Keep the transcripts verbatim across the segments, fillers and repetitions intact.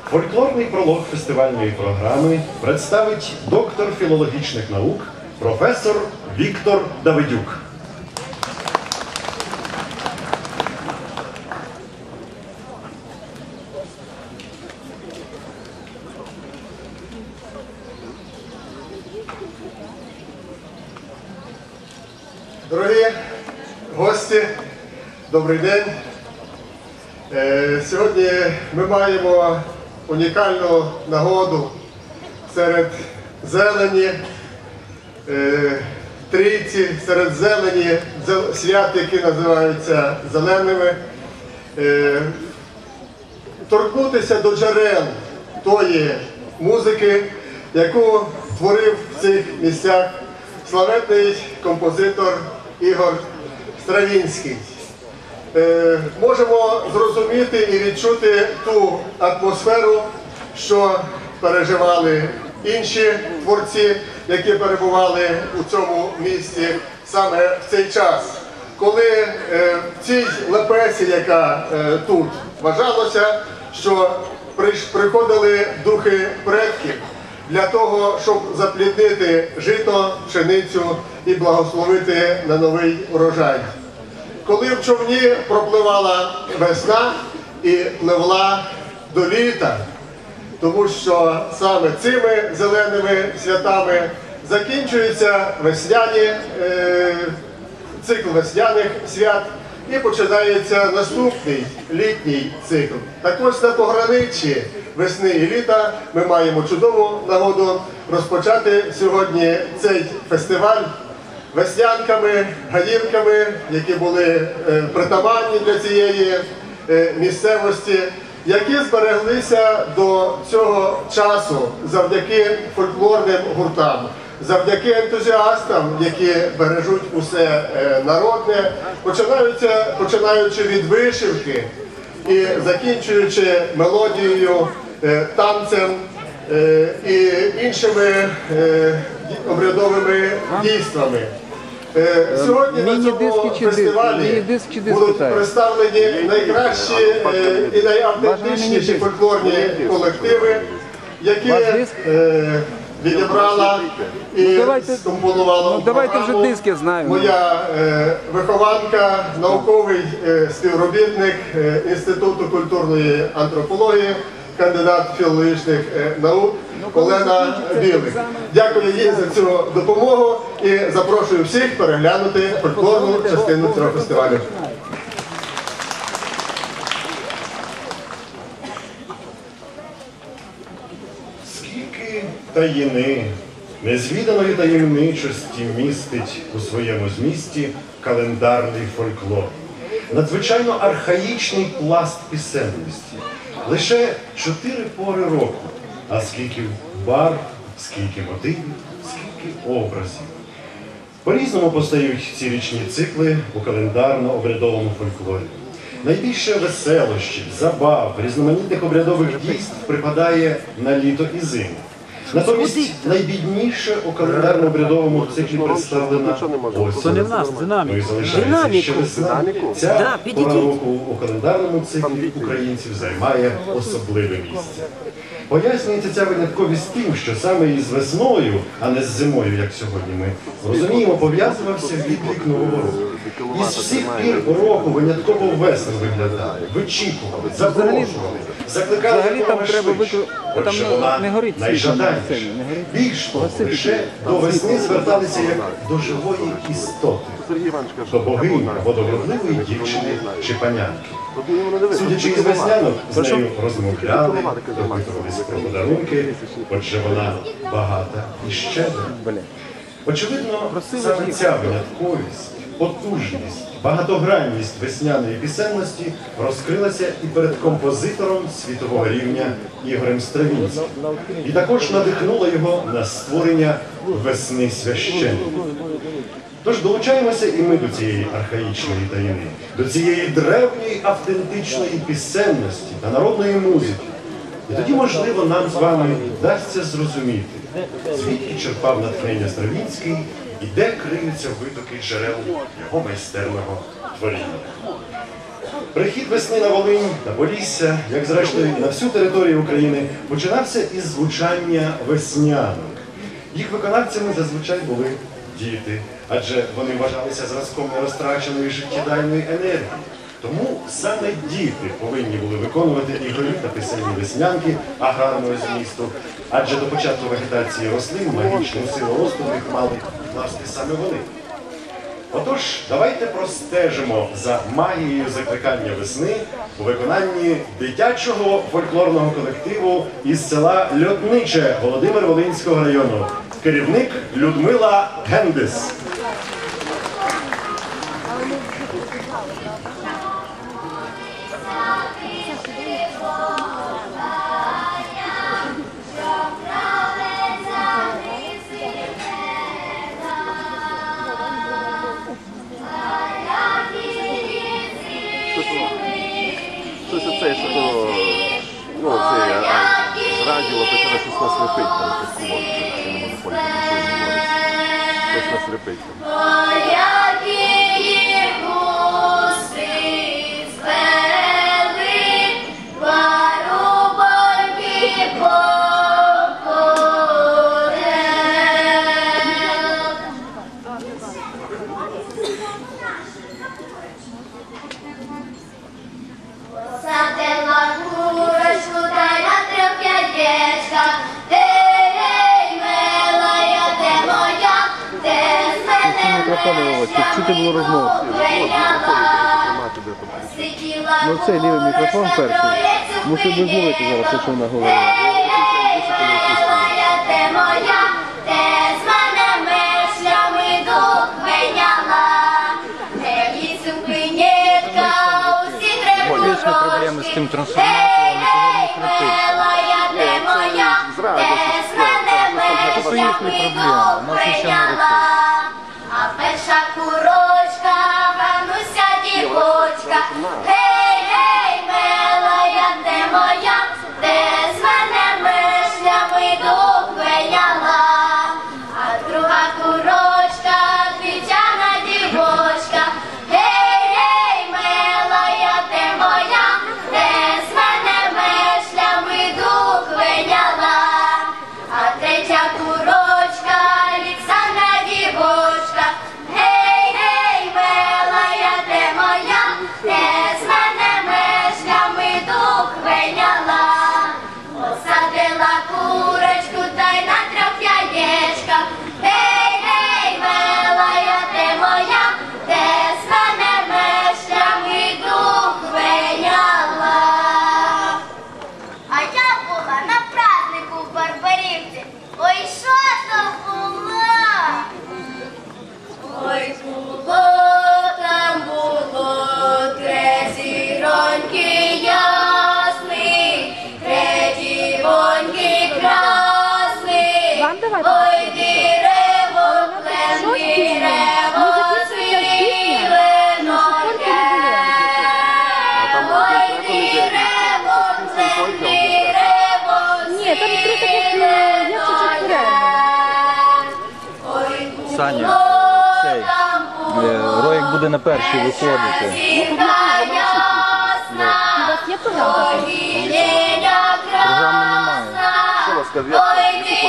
Фольклорний пролог фестивальної програми представить доктор філологічних наук, професор Віктор Давидюк. Дорогі гості, добрий день. Сьогодні ми маємо унікальну нагоду серед зелені, трійці, серед зелені свят, які називаються зеленими, торкнутися до джерел тої музики, яку творив в цих місцях славетний композитор Ігор Стравінський. Е, можемо зрозуміти і відчути ту атмосферу, що переживали інші творці, які перебували у цьому місті саме в цей час. Коли е, в цій лепесі, яка е, тут вважалося, що приходили духи предків для того, щоб запліднити жито, пшеницю і благословити на новий урожай. Коли в човні пропливала весна і пливла до літа, тому що саме цими зеленими святами закінчується весняні, е, цикл весняних свят і починається наступний літній цикл. Так ось на пограниччі весни і літа ми маємо чудову нагоду розпочати сьогодні цей фестиваль веснянками, гаїнками, які були е, притаманні для цієї е, місцевості, які збереглися до цього часу завдяки фольклорним гуртам, завдяки ентузіастам, які бережуть усе е, народне, починаючи від вишивки і закінчуючи мелодією, е, танцем е, і іншими е, обрядовими дійствами. Сьогодні на цьому фестивалі будуть представлені найкращі і найавтентичніші фольклорні колективи, які відібрала і скомпонувала програму моя вихованка, науковий співробітник Інституту культурної антропології, кандидат філологічних наук Олена Білик. Дякую їй за цю допомогу і запрошую всіх переглянути фольклорну частину цього фестивалю. Скільки таїни, незвіданої таємничості містить у своєму змісті календарний фольклор. Надзвичайно архаїчний пласт пісенності. Лише чотири пори року, а скільки барв, скільки мотивів, скільки образів. По-різному постають ці річні цикли у календарно-обрядовому фольклорі. Найбільше веселощів, забав, різноманітних обрядових дійств припадає на літо і зиму. Натомість найбідніше у календарно-обрядовому циклі представлена осінь. Ну і залишається ще весна. Ця пора року у календарному циклі українців займає особливе місце. Пояснюється ця винятковість тим, що саме із весною, а не з зимою, як сьогодні ми розуміємо, пов'язувався відлік Нового року. Із всіх пір року винятково весело виглядали, вичікували, запрошували, закликали якомога швидше. Отже, вона найжаданіша. Більш того, лише до весни зверталися як до живої істоти, до богині, або до вродливої дівчини чи панянки. Судячи із веснянок, з нею розмовляли, допитувалися про подарунки, отже вона багата і щедра. Очевидно, саме ця винятковість, потужність, багатогранність весняної пісенності розкрилася і перед композитором світового рівня Ігорем Стравінським. І також надихнула його на створення «Весни священної». Тож долучаємося і ми до цієї архаїчної таїни, до цієї древньої автентичної пісенності та народної музики. І тоді, можливо, нам з вами вдасться зрозуміти, звідки черпав натхнення Стравінський і де криються витоки джерел його майстерного творіння. Прихід весни на Волинь, на Полісся, як зрештою і на всю територію України, починався із звучання веснянок. Їх виконавцями зазвичай були діти, адже вони вважалися зразком нерозтраченої життєдайної енергії. Тому саме діти повинні були виконувати ігрові та пісенні веснянки аграрного змісту, адже до початку вегетації рослин магічну силу росту в них мали власне саме вони. Отож, давайте простежимо за магією закликання весни у виконанні дитячого фольклорного колективу із села Льотниче Володимир-Волинського району. Керівник Людмила Гендес. Щось оце, що то, ну, це, з радіо, таке щось нас лепить, там, таку, що не можу політику, що говорить. Щось нас лепить. Щоб чути було розмову. Ну цей лівий мікрофон перший. Мусить би зловити зараз, те, що вона говорила. Вічні проблеми з тим трансформатором, нікого не хрипить. Це їхні проблеми, у нас нічого не рятує. А перша курочка, Гануся дівочка, гей, гей, милая, де моя, де з мене мишлями дух виняла. А друга курочка, двічана дівочка, гей, гей, милая, де моя, де з мене мишлями дух виняла. А третя курочка, Ліксандра дівочка, гей, гей, милая, де моя, де з мене мишлями дух виняла. Посадила курочку та й на трьох яєчках, гей, гей, милая, де моя, де з мене мишлями дух виняла. А я була на празднику в Барбарівці. Ой, що то було? Ой, було, там було, три зіроньки ясні, три дівоньки красні. Ой, дірево, плен, дірево, свілено Ой, дірево, плен, дірево, Ні, там три таких, як це чотири. Саня, цей, е, Роїк буде на перший виходити. У вас є програма? Програми немає. Що вас сказав?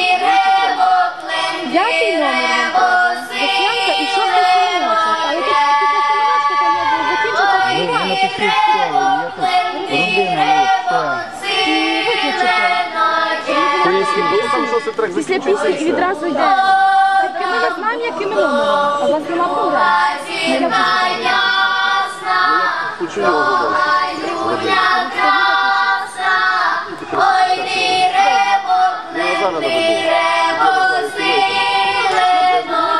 П'ятий номер Веснянка і шостий синочок. А я тут після синочка, то я закінчу Ви напишіть слово, є тут родина, є все. і виключити. Там що це трек Після пісні і відразу йде. Тільки ми не знаємо, яким номером. А у вас нема програми? Хочу його говорити. Ой, дірево, плен, дірево, свілено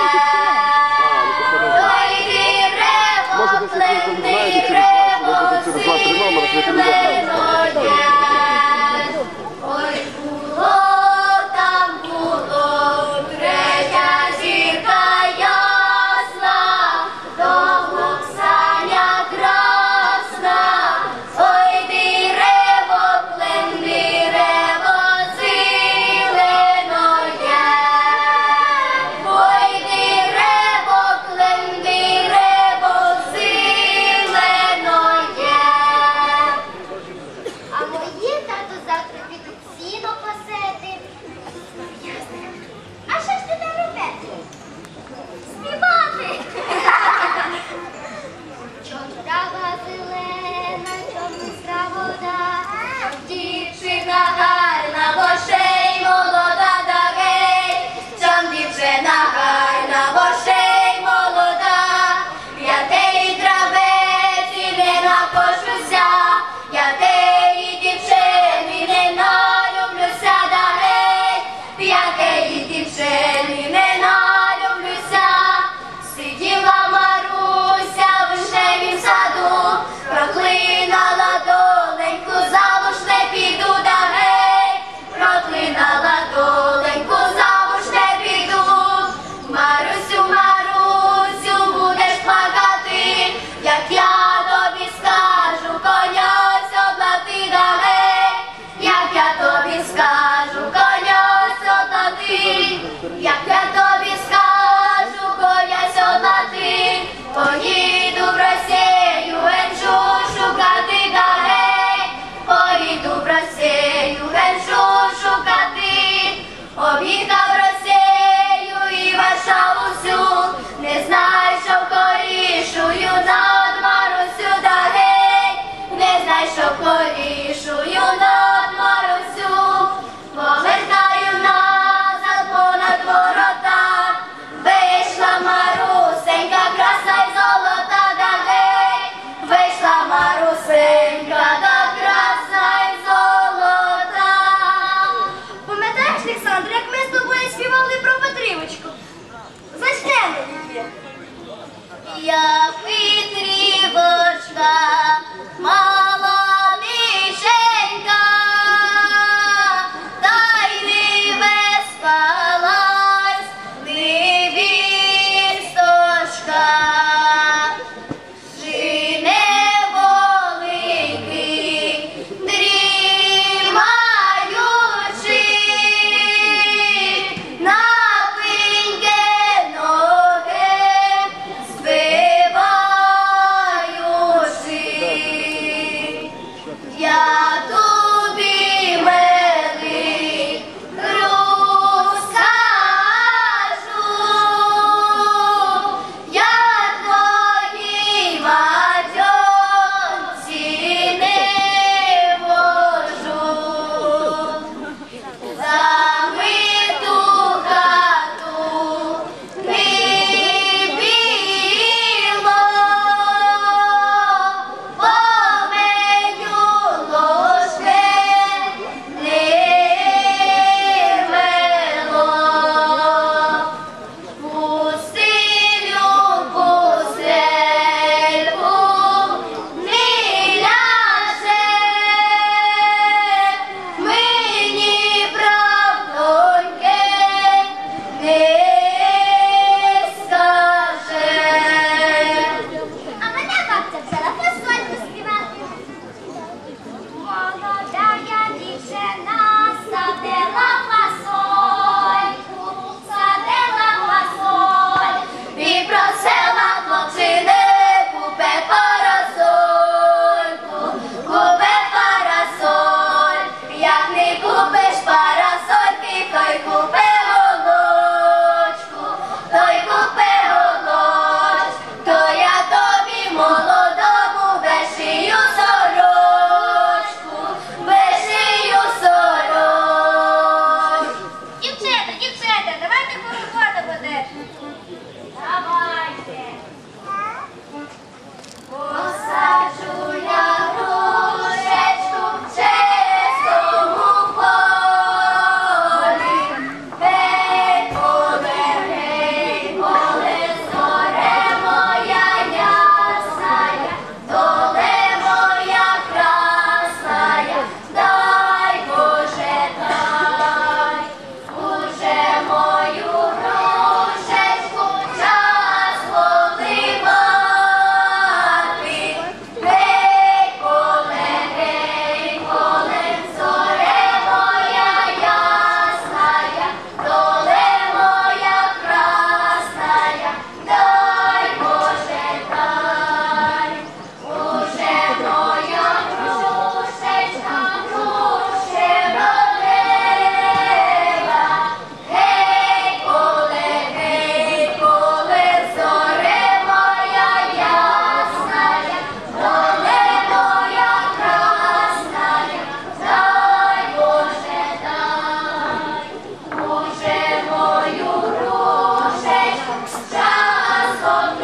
Ой, дірево, Може, десь плен, якщо ви знаєте, через два, що ви будете через два-три номери, що ви телевізор. Ой, було, там було, третя зірка ясна, довго Саня красна. Ой, дірево, плен, дірево, зелене тобі скажу, конясь одна ти, як я тобі скажу, конясь одна ти, поїду в Росію, генджу шукати да гей, поїду в Росію, генджу шукати, об'їхав Росію і Варшаву всю, не знайшов корішую над Марусю да гей, не знайшов корішую над Марусю, повертаю назад понад ворота, вийшла Марусенька, красна й золота да гей, вийшла Марусенька, да красна й золота. Пам'ятаєш, Олександр, як ми з тобою співали про Петрівочку? Зачнемо її. Я Петрівочка, мала ниженька, та й не виспалась невісточка. Жіне великий, дрімаючи, на пеньке ноги збиваючи. Я тобі, милий, розкажу, як твоїй матінці не вожу. Замиту хату не біло, помию ложки не мило. Пустилю пустельку не ляже, мені правдоньки не скаже. А мене бабця взяла посольку співати. Молода я дівчина садила фасольку, садила фасольку. І просила хлопчини, купи парасольку, купи парасоль. Як не купиш парасольки, то й купи голочку, то й купи голочку. То я тобі молодому вишию сорочку, вишию сорочку. Дівчата, дівчата, давайте хоровода буде. Давайте. Посаджу я грушечку в чистому полі. Гей, поле, гей, поле, зоре моя ясная, доле моя красная, дай, Боже, дай, уже мою грушечку час поливати. Гей, поле, гей, поле, зоре моя ясная, доле моя красная, дай, Боже, дай, уже моя грушечка, груше родила. Гей, поле, гей, поле, зоре моя ясная, доле моя красная, дай, Боже, дай, уже мою грушечку час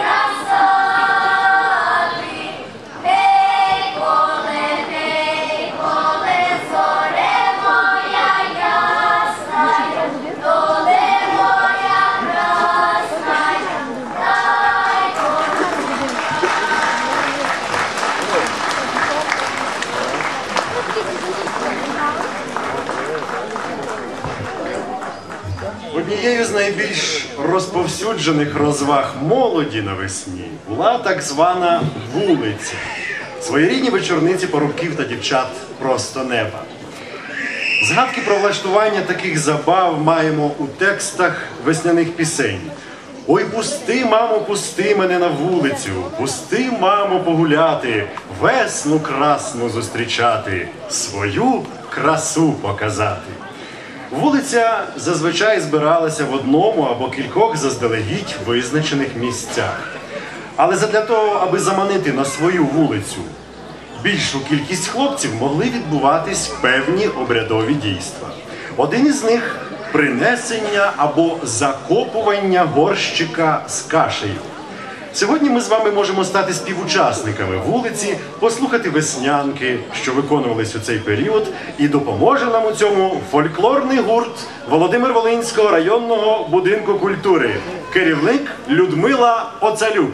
обкрасати. Гей, поле, гей, поле, зоре моя ясная, доле моя красная, дай, Боже. Однією з найбільш розповсюджених розваг молоді навесні була так звана вулиця. Своєрідні вечорниці парубків та дівчат просто неба. Згадки про влаштування таких забав маємо у текстах весняних пісень. Ой, пусти, мамо, пусти мене на вулицю, пусти, мамо, погуляти, весну красну зустрічати, свою красу показати. Вулиця зазвичай збиралася в одному або кількох заздалегідь визначених місцях. Але задля того, аби заманити на свою вулицю більшу кількість хлопців, могли відбуватись певні обрядові дійства. Один із них – принесення або закопування горщика з кашею. Сьогодні ми з вами можемо стати співучасниками вулиці, послухати веснянки, що виконувались у цей період, і допоможе нам у цьому фольклорний гурт Володимир-Волинського районного будинку культури. Керівник Людмила Оцалюк.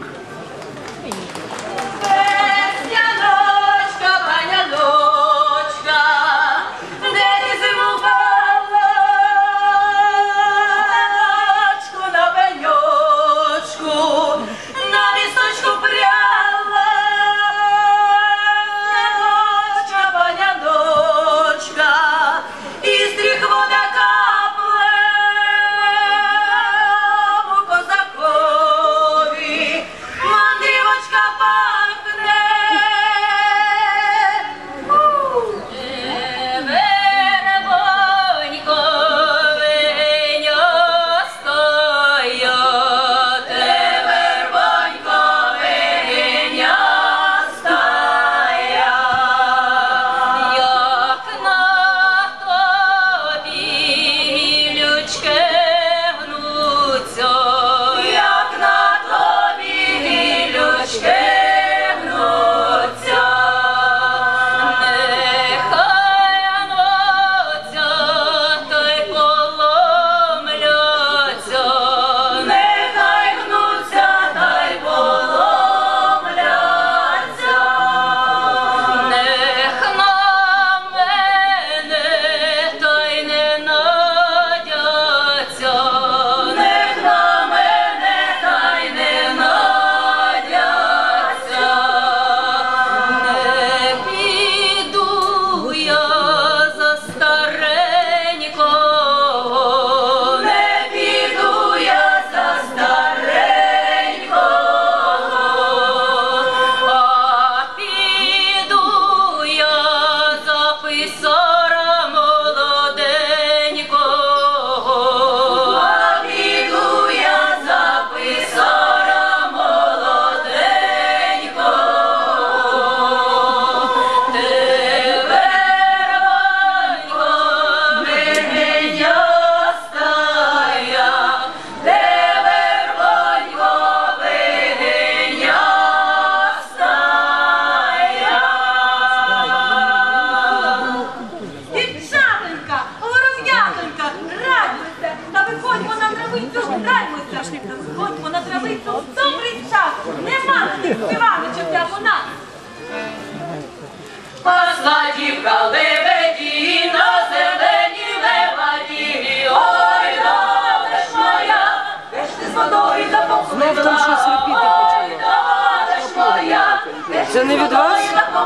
Це не від вас?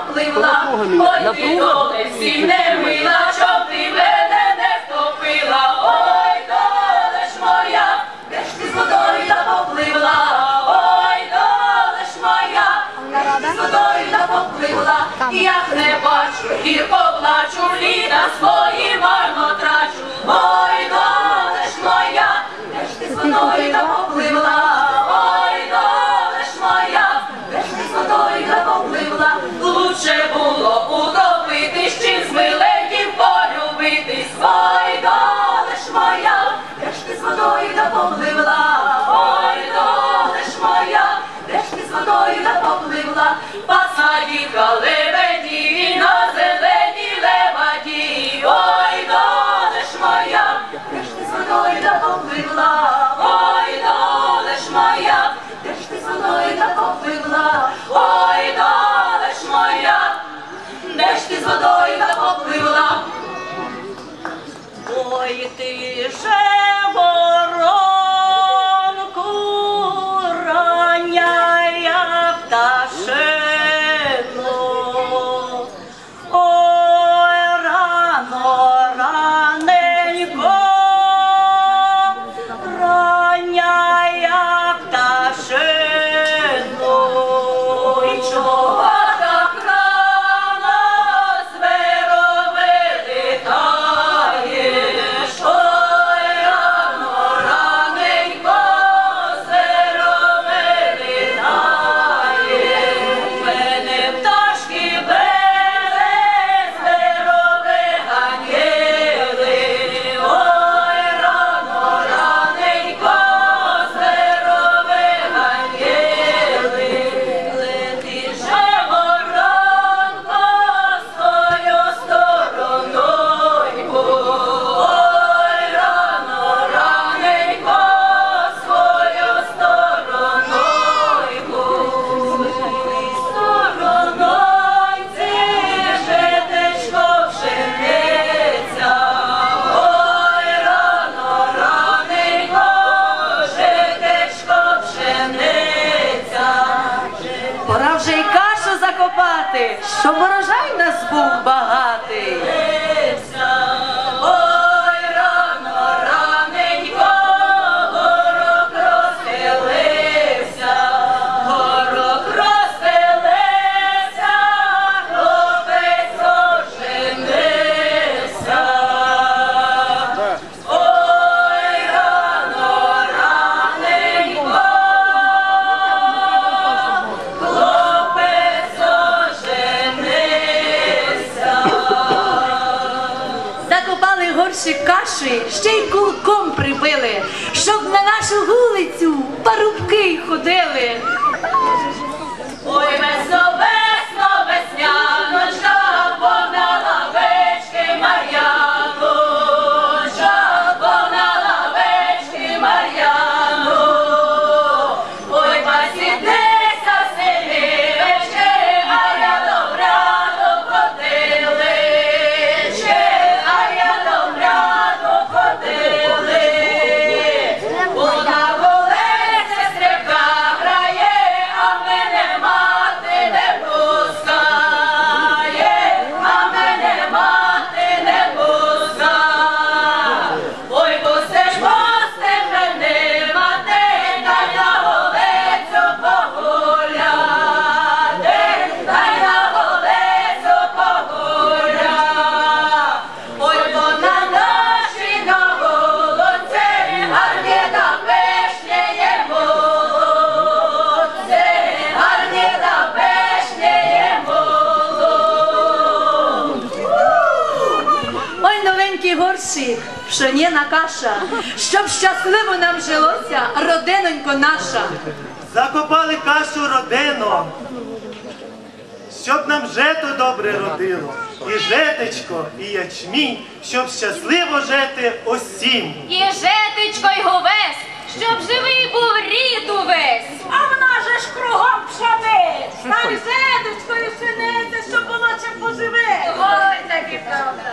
Напруга? Всім не мила, щоб ти мене не втопила. Ой, доле ж моя, де ж ти з водою та попливла? Ой, доле ж моя, де ж ти з водою та попливла? Як не бачу, гірко плачу, літа свої марно трачу. Ой, доле ж моя, де ж ти з водою та попливла? Лучше було утопитись, чим з миленьким полюбитись. Ой, доле ж моя, де ж ти з водою та попливла? Ой, доле ж моя, де ж ти з водою та попливла? Посадівка лебеді на зеленій леваді. Ой, доле ж моя, де ж ти з водою та попливла? Ой, доле ж моя, де ж ти з водою та попливла? Ой, доле ж моя, де ж ти з водою та попливла? Ой, ти же воронку рання пташино, ой, рано, рано. співати, щоб урожай нас був багатий. Ой, рано, раненько, горох розстелився, горох розстелився, хлопець оженився. Ой, рано, раненько, хлопець оженився. Закопали горщик каші, ще й кулком прибили, щоб на нашу вулицю парубки ходили. Ой, весно, весно, весняночка, повна лавечки Мар'яночка, повна лавечки Мар'яно. Ой, посіднися, синівечки, а я добряно ходилички, а я добряно ходили. Вона волеться, стрибка грає, а мене мати не пускає, а мене мати не пускає. Ой, пустиш, пустиш мене, мати, дай на голецю погуляти, дай на голецю погуляти. Ой, бо на нашій на голодці гарні та пишні є молодці, гарні та пишні є молодці. Ой, новенький горщик, пшеніна каша, щоб щасливо нам жилося, родинонько наша. Закопали кашу родину, щоб нам жето добре родило. І жетечко, і ячмінь, щоб щасливо жити усім. І жетечко й говес, щоб живий був рід увесь. А в нас же ж кругом пшениць, там жеточко і пшениця, щоб було чим поживити. Ой, так і правда.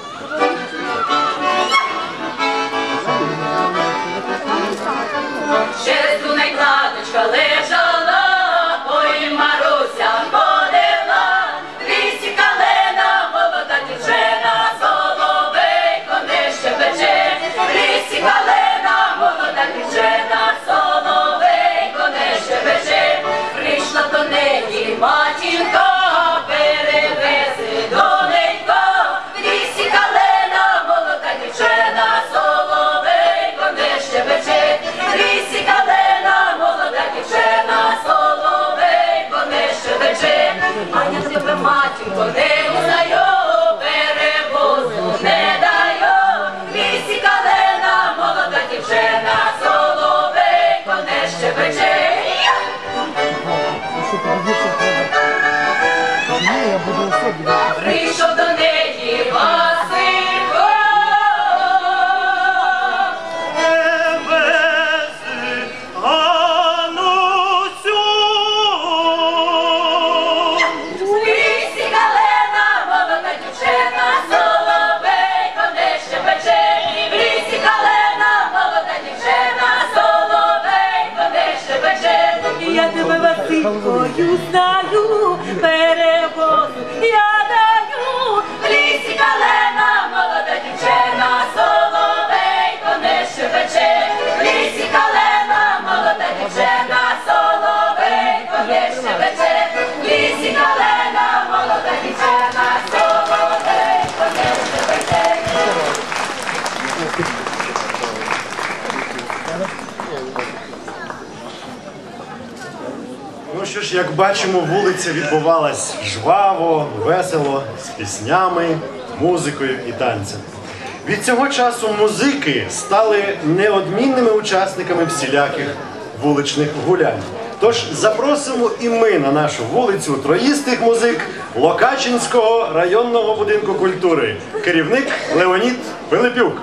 Через Дунай кладочка лежала, ой, Маруся ходила, в лісі калина, молода дівчина, соловейко не щебече, в лісі калина, молода дівчина, соловейко не щебече, прийшла до неї матінка, перевези доненько, в лісі калина, молода дівчина, соловейко не щебече, в лісі калина, молода дівчина, соловейко не щебече, а я тебе, матінко, не узнаю, перевозу не даю, в лісі калина, молода дівчина, соловейко не щебече. Прийшов до неї Василько, Перевези, Ганусю. в лісі калина, молода дівчина, соловейко не щебече, в лісі калина, молода дівчина, соловейко не щебече. Я тебе, Василькою, знаю, перевозу я даю, в лісі калина, молода дівчина, соловейко не щебече, в лісі калина, молода дівчина, соловейко не щебече, в лісі калина, молода дівчина, соловейко не щебече. Ну що ж, як бачимо, вулиця відбувалась жваво, весело, з піснями, музикою і танцями. Від цього часу музики стали неодмінними учасниками всіляких вуличних гулянь. Тож запросимо і ми на нашу вулицю троїстих музик Локачинського районного будинку культури. Керівник Леонід Пилипюк.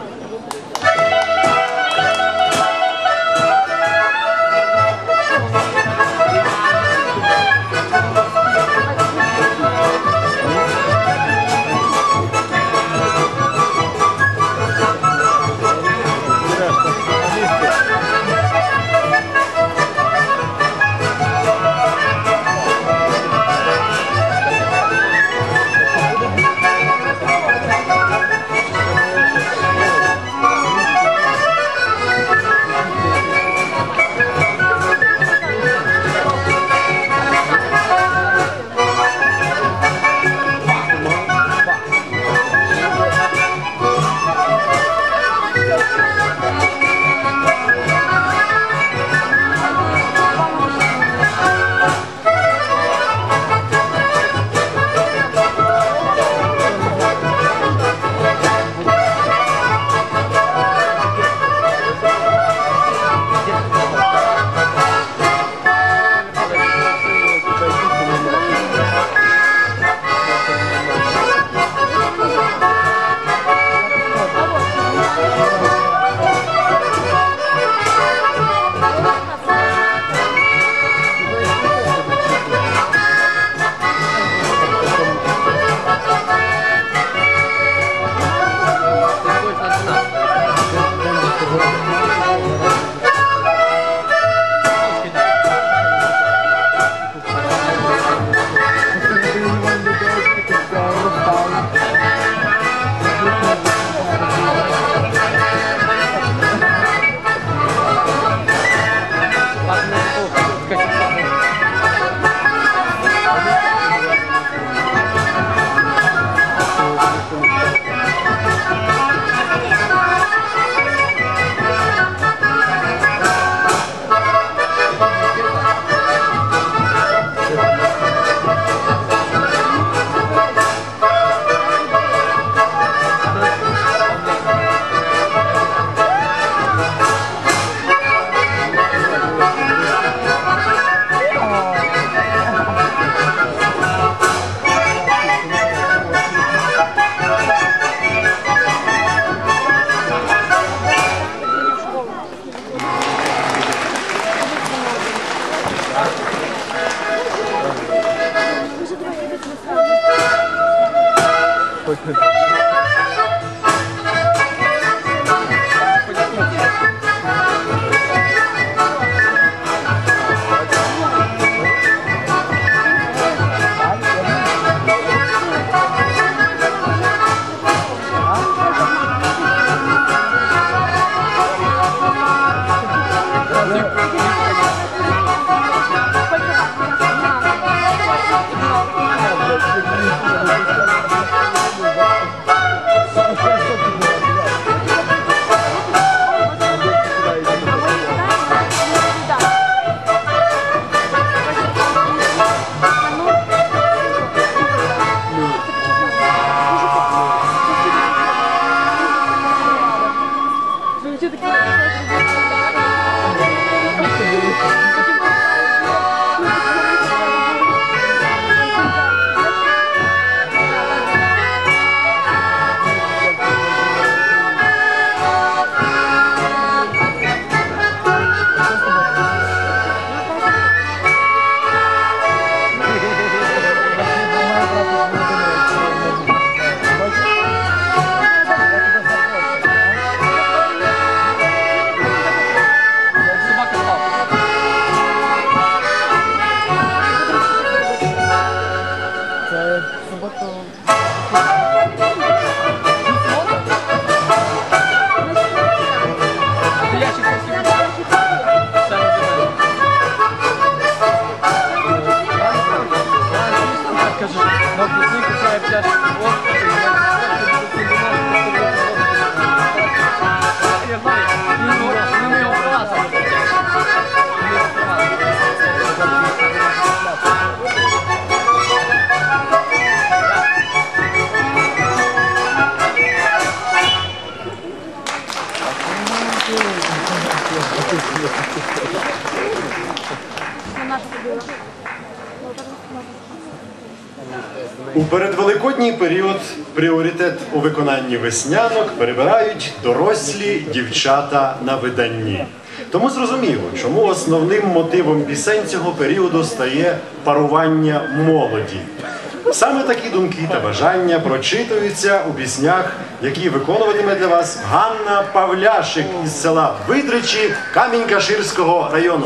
У передвеликодній період пріоритет у виконанні веснянок перебирають дорослі дівчата на виданні. Тому зрозуміло, чому основним мотивом пісень цього періоду стає парування молоді. Саме такі думки та бажання прочитуються у піснях, які виконуватиме для вас Ганна Павляшик із села Видричі Камінь-Каширського району.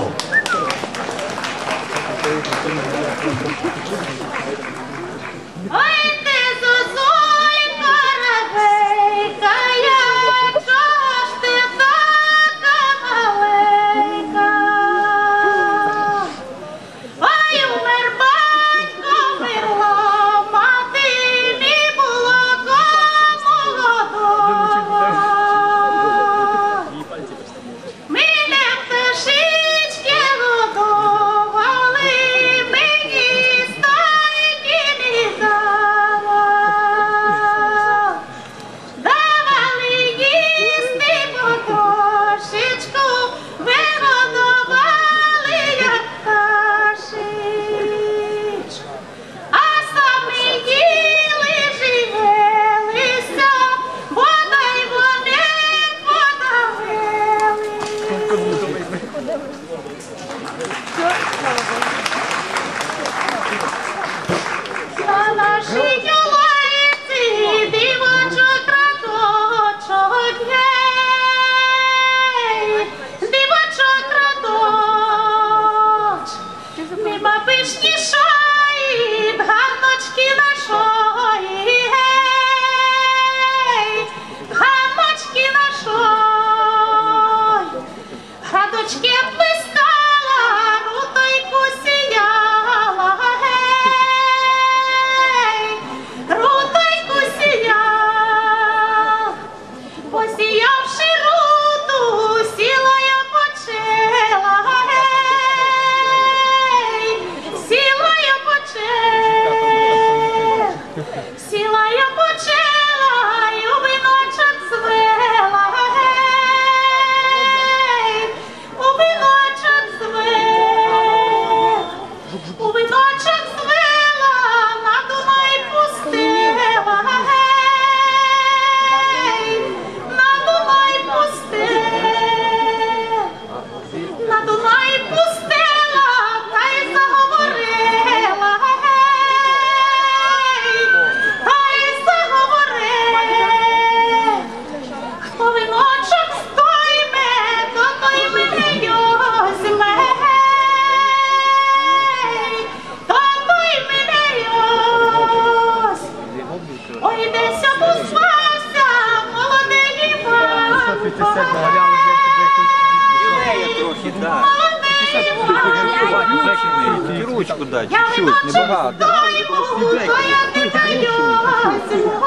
Ой, ти, зозулька, рабейка, я, чого ж ти така маленька? Ой, умер батько, вмерла мати, не було молодого. Мене пташечки годували, мені стайки не дала. Давали їсти потрошечку, вигодували, як пташечку. А самі їли, живелися, бодай вони подавили. На нашій лаїці дівочок радочок, гей, дівочок радоч, нема пишнішої, гарночки нашої, гей, гарночки нашої, градочки блискала, рутойку сіяла, гей, рутойку сіяла, посіявши руту, сіла я почела, гей, сіла я почела, сіла я почела, і у віночок звела, гей, у віночок звела, у віночок звела, на Дунай пустила, гей, на Дунай пустила, на Дунай пустила, та й заговорила, гей, та й заговорила. Хто віночок стойме, то той мене йозьме, гей, то той мене йозьме. Ой, десь обузвався молодий Іванко, Трохи, так. молодий Іванко. І ручку дай, Я чуть-чуть, виночок небагато. стойму, то я тебе йозьму,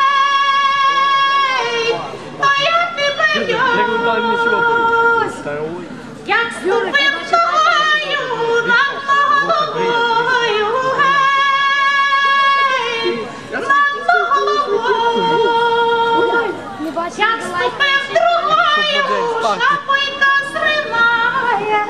гей, то я тебе йозьму. Як ступив ногою над головою, гей, над головою. Як ступив другою, шапойка зринає,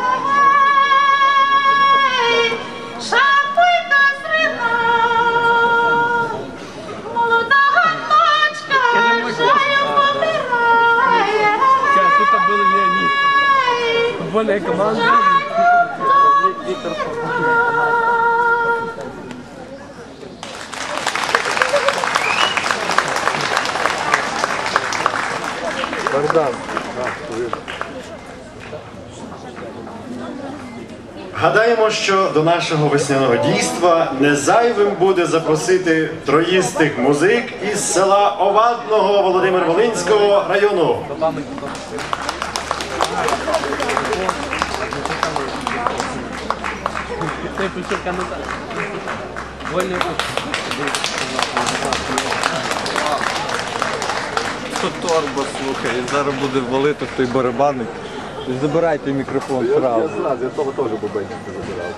гей, шапойка зринає. Молода ганночка, жаю помирає, Тут були Леонід. гей, Вони команда. Богдан. Гадаємо, що до нашого весняного дійства не зайвим буде запросити троїстих музик із села Овадного Володимир-Волинського району. Це пішовка не так. Вольний. Тут торба, слухай, зараз буде валити той барабанник. Забирайте мікрофон сразу. Я зразу, я того теж бубенчики забирав.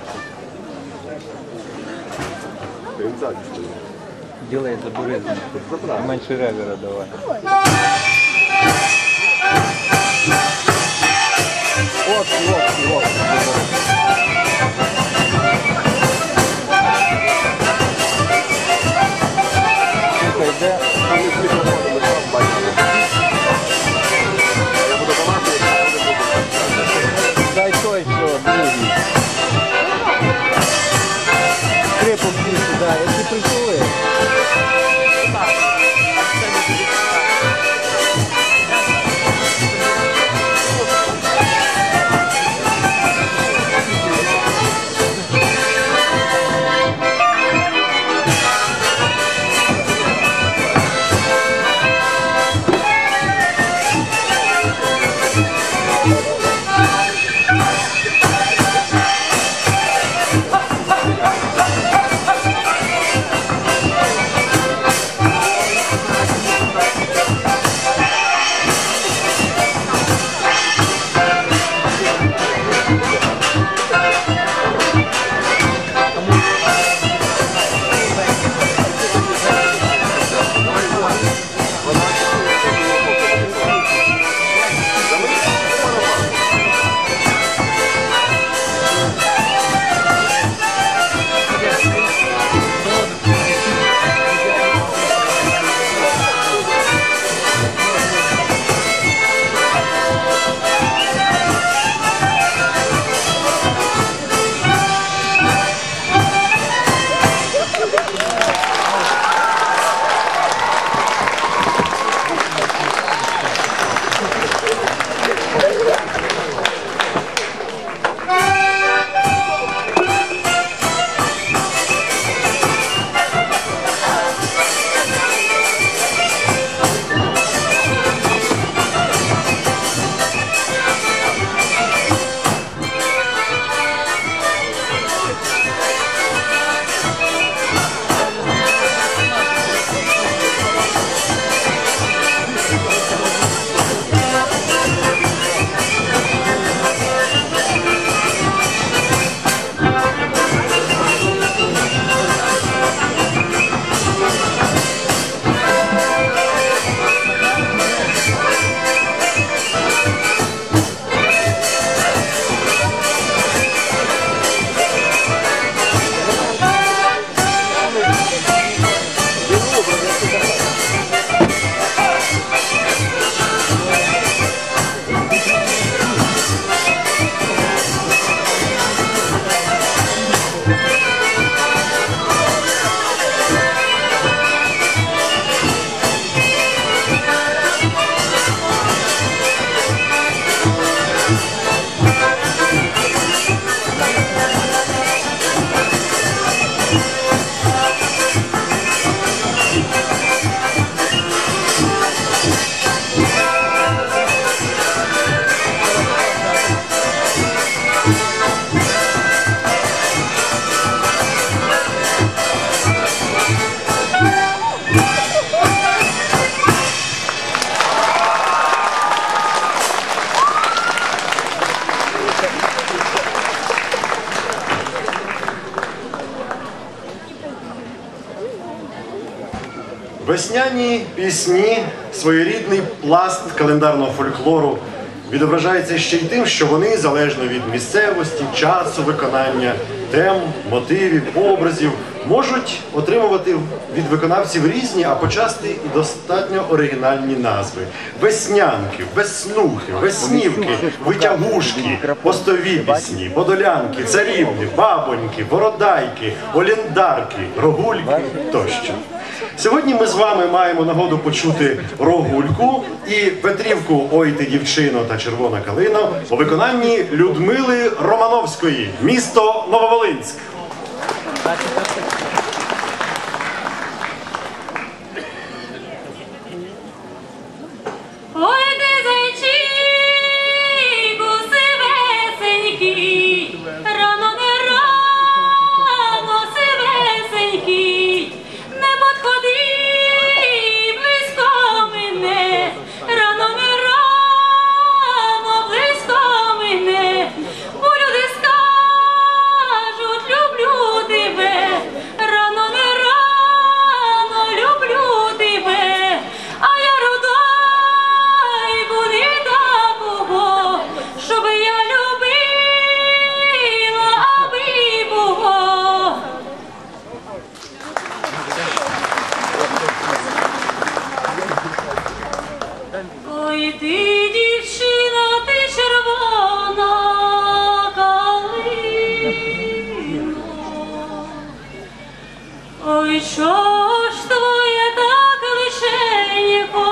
Він ззаді стоїть. Ділей, забери. Менше ревера давай. От, от, от. Весняні пісні, своєрідний пласт календарного фольклору, відображається ще й тим, що вони, залежно від місцевості, часу виконання, тем, мотивів, образів, можуть отримувати від виконавців різні, а почасти і достатньо оригінальні назви. Веснянки, веснухи, веснівки, витягушки, постові пісні, подолянки, царівни, бабоньки, бородайки, оліндарки, рогульки тощо. Сьогодні ми з вами маємо нагоду почути рогульку і Петрівку «Ой ти, дівчино» та «Червона калина» у виконанні Людмили Романовської, місто Нововолинськ. Ой, ти зайчику сивесенький, рано не рано сивесенький, не подходи близько мене, рано не рано близько мене, бо люди скажуть, люблю тебе, рано не рано люблю тебе, а я руда. Щоб я любила, аби було. Ой, ти, дівчина, ти червона калина. Ой, чого ж твоє так лишенько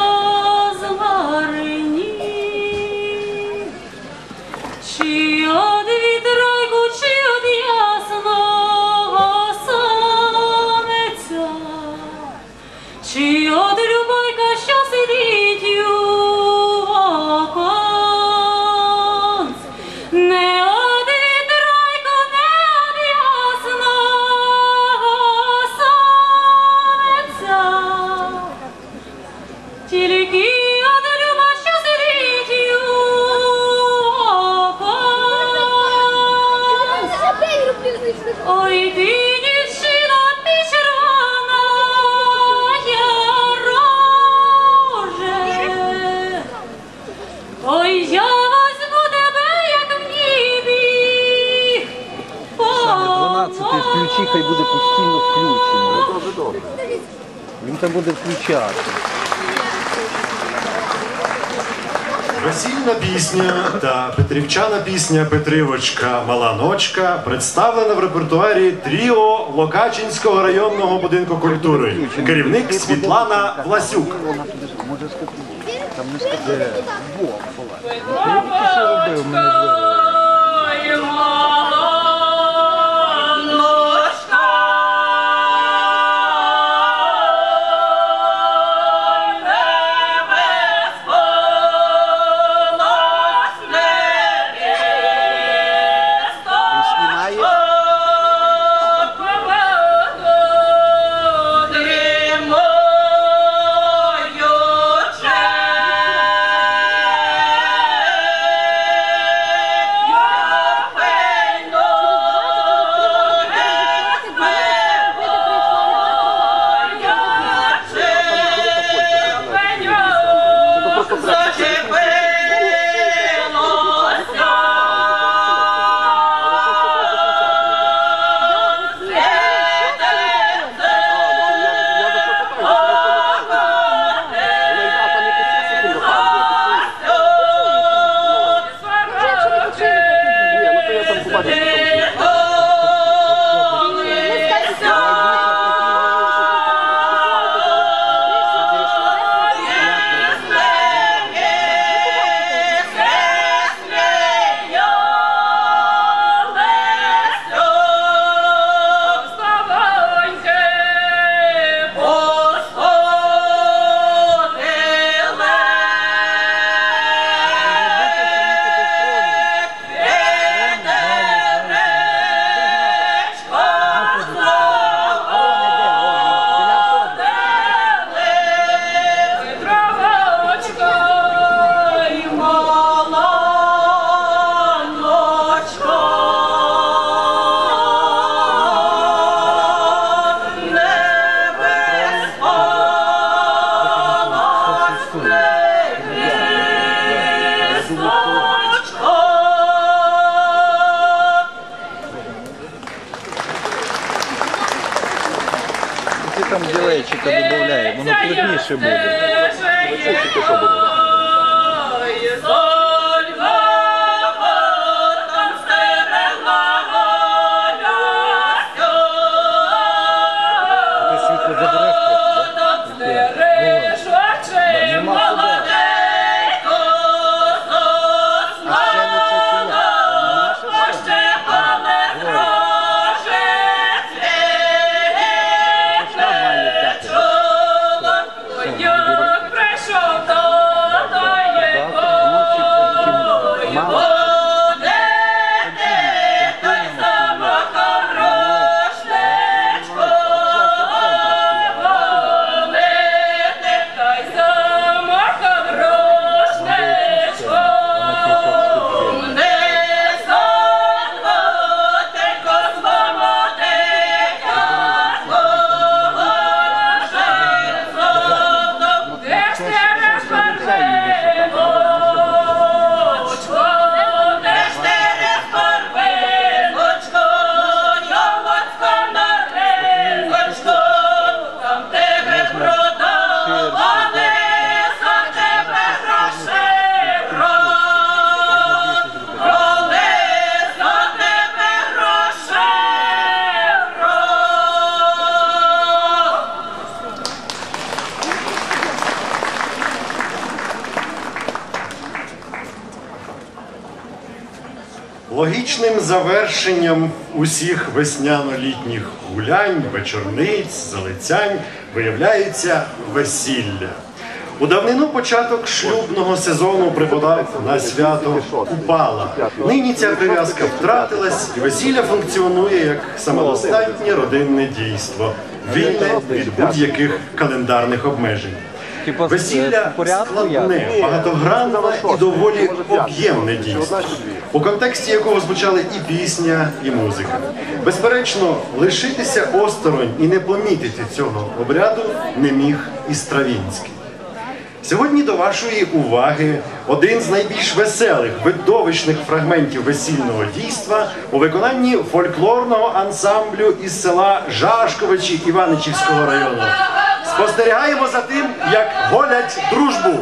змарні? Чи од вітройку, чи од ясного сонця, чи од любойка, що сидить у оконці, не од вітройку, не од ясного сонця, тільки од люба, що сидить у ой, ти, дівчино, ти червона, я роже. Ой, я возьму тебе, як в небі. дванадцятий включи, хай буде постійно включений. Він там буде включати. Весільна пісня та петрівчана пісня «Петривочка, мала ночка» представлена в репертуарі тріо Локачинського районного будинку культури. Керівник Світлана Власюк. Може сказати, там не сказати. Your пізніше буде. Ти світло забереш? Логічним завершенням усіх весняно-літніх гулянь, вечорниць, залицянь виявляється весілля. У давнину початок шлюбного сезону припадав на свято Купала. Нині ця прив'язка втратилась, і весілля функціонує як самодостатнє родинне дійство, вільне від будь-яких календарних обмежень. Весілля складне, багатогранне і доволі об'ємне дійство, у контексті якого звучали і пісня, і музика. Безперечно, лишитися осторонь і не помітити цього обряду не міг і Стравінський. Сьогодні до вашої уваги один з найбільш веселих, видовищних фрагментів весільного дійства у виконанні фольклорного ансамблю із села Жашковичі Іваничівського району. Спостерігаємо за тим, як голять дружбу.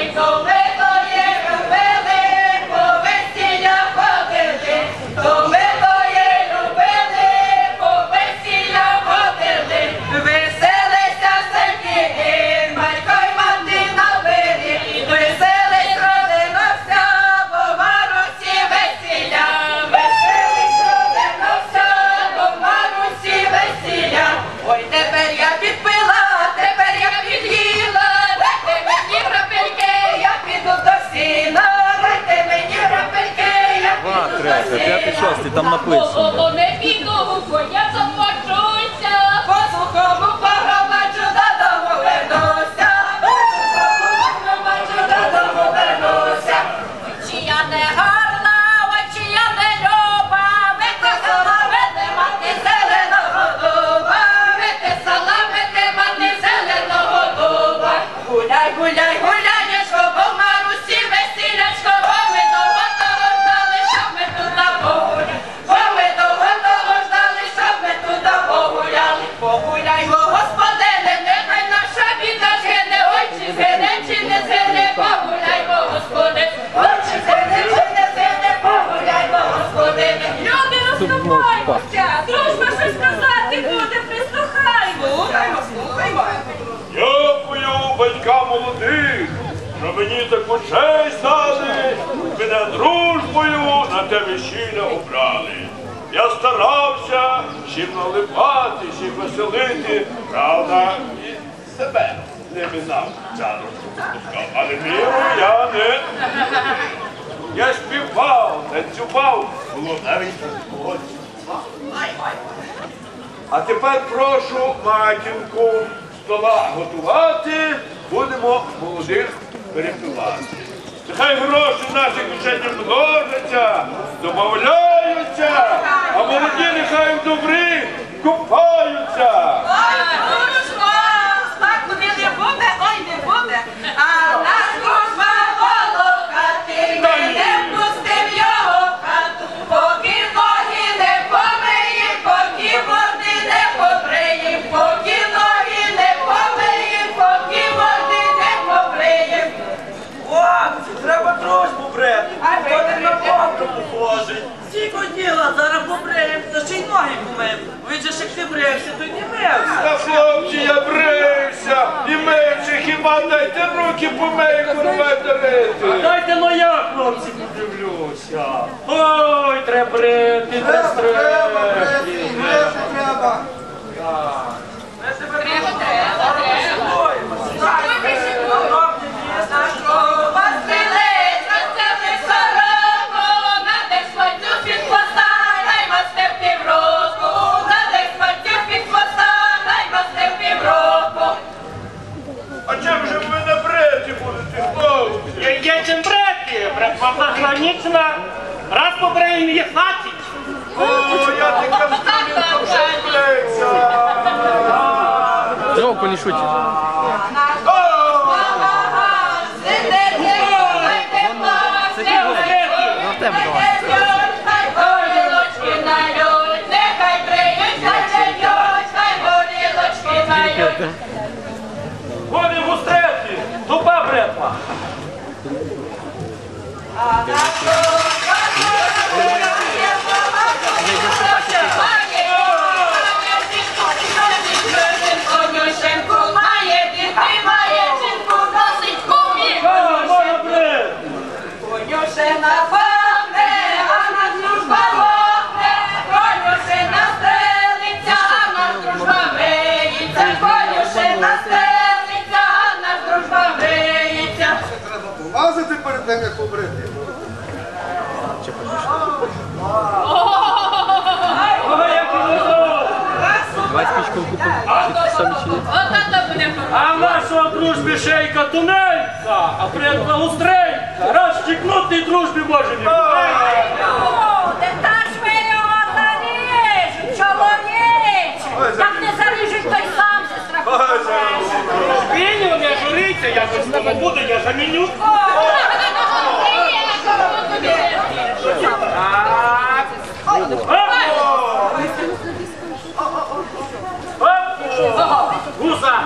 П'ятий, шостий, там написано. Не піду, бо я заплачуся, по сухому погромаджу додому вернуся, по сухому погромаджу додому вернуся. Чи я не гарна, ой, чи я не люба, витисала мене мати зеленого дуба, витисала мене мати зеленого дуба. Гуляй, гуляй, гуляєшко, бо в Марусі весілячко, бо ми довго того ждали, щоб ми тут погуляли. Бо ми довго того ждали, щоб ми тут погуляли. Погуляй, о Господине, нехай наша біда згине, ой, чи згине, чи не згине, погуляй, о Господи. Ой, чи згине, чи не згине, погуляй, о Господине. Люди, розступаймося, дружба щось сказати буде, прислухаймо. Слухаймо, слухаймо. Дякую батькам молодих, що мені таку честь дали, мене дружбою на те весілля обрали. Я старався всім наливати, всіх веселити, правда, і себе не минав, чадочку пускав. Але міру я не... Я співав, танцював, було навіть погоді. А тепер прошу матінку стола готувати, будемо молодих перепивати. Нехай гроші в нашій кишені множаться, добавляються, а молоді нехай в добрі купаються. Ой, дружбо, смаку не буде, ой, не буде, а наш дружба волохати, ми не пустим його в хату, поки ноги не помиєм, поки морди не побриєм, поки ноги не помиєм, поки морди бабці, треба дружбу брати, а хто не на доброму ходить. Стільки діла, зараз побреєм, та ще й ноги помив. Ви же ж як ти брився, то й не мився. Та хлопці, я брився, і мився, хіба дайте руки помию, курвете рити. Дайте ну я, хлопці, подивлюся. Ой, треба брити, треба брити. Треба брити, треба. А чим же ви на бреті будете, хлопці? Є чим брати, братва гранична. Раз побреємо є хватить. О, я ти кастрюлінка вже бреться. Жалко, не шутить. Вони в устреті, тупа бретва. Лазити перед тим, як побрити. Давай спичку купим. Самі чи ні? А в нашого дружбі шейка тунелька, а предла густренька. Раз втікнути і дружбі може не бути. Та ж ви його заріжуть, чоловіче! Як не заріжуть, то й сам же страхує. Спіню, не журіться, якось не буде, я заміню. Гуза!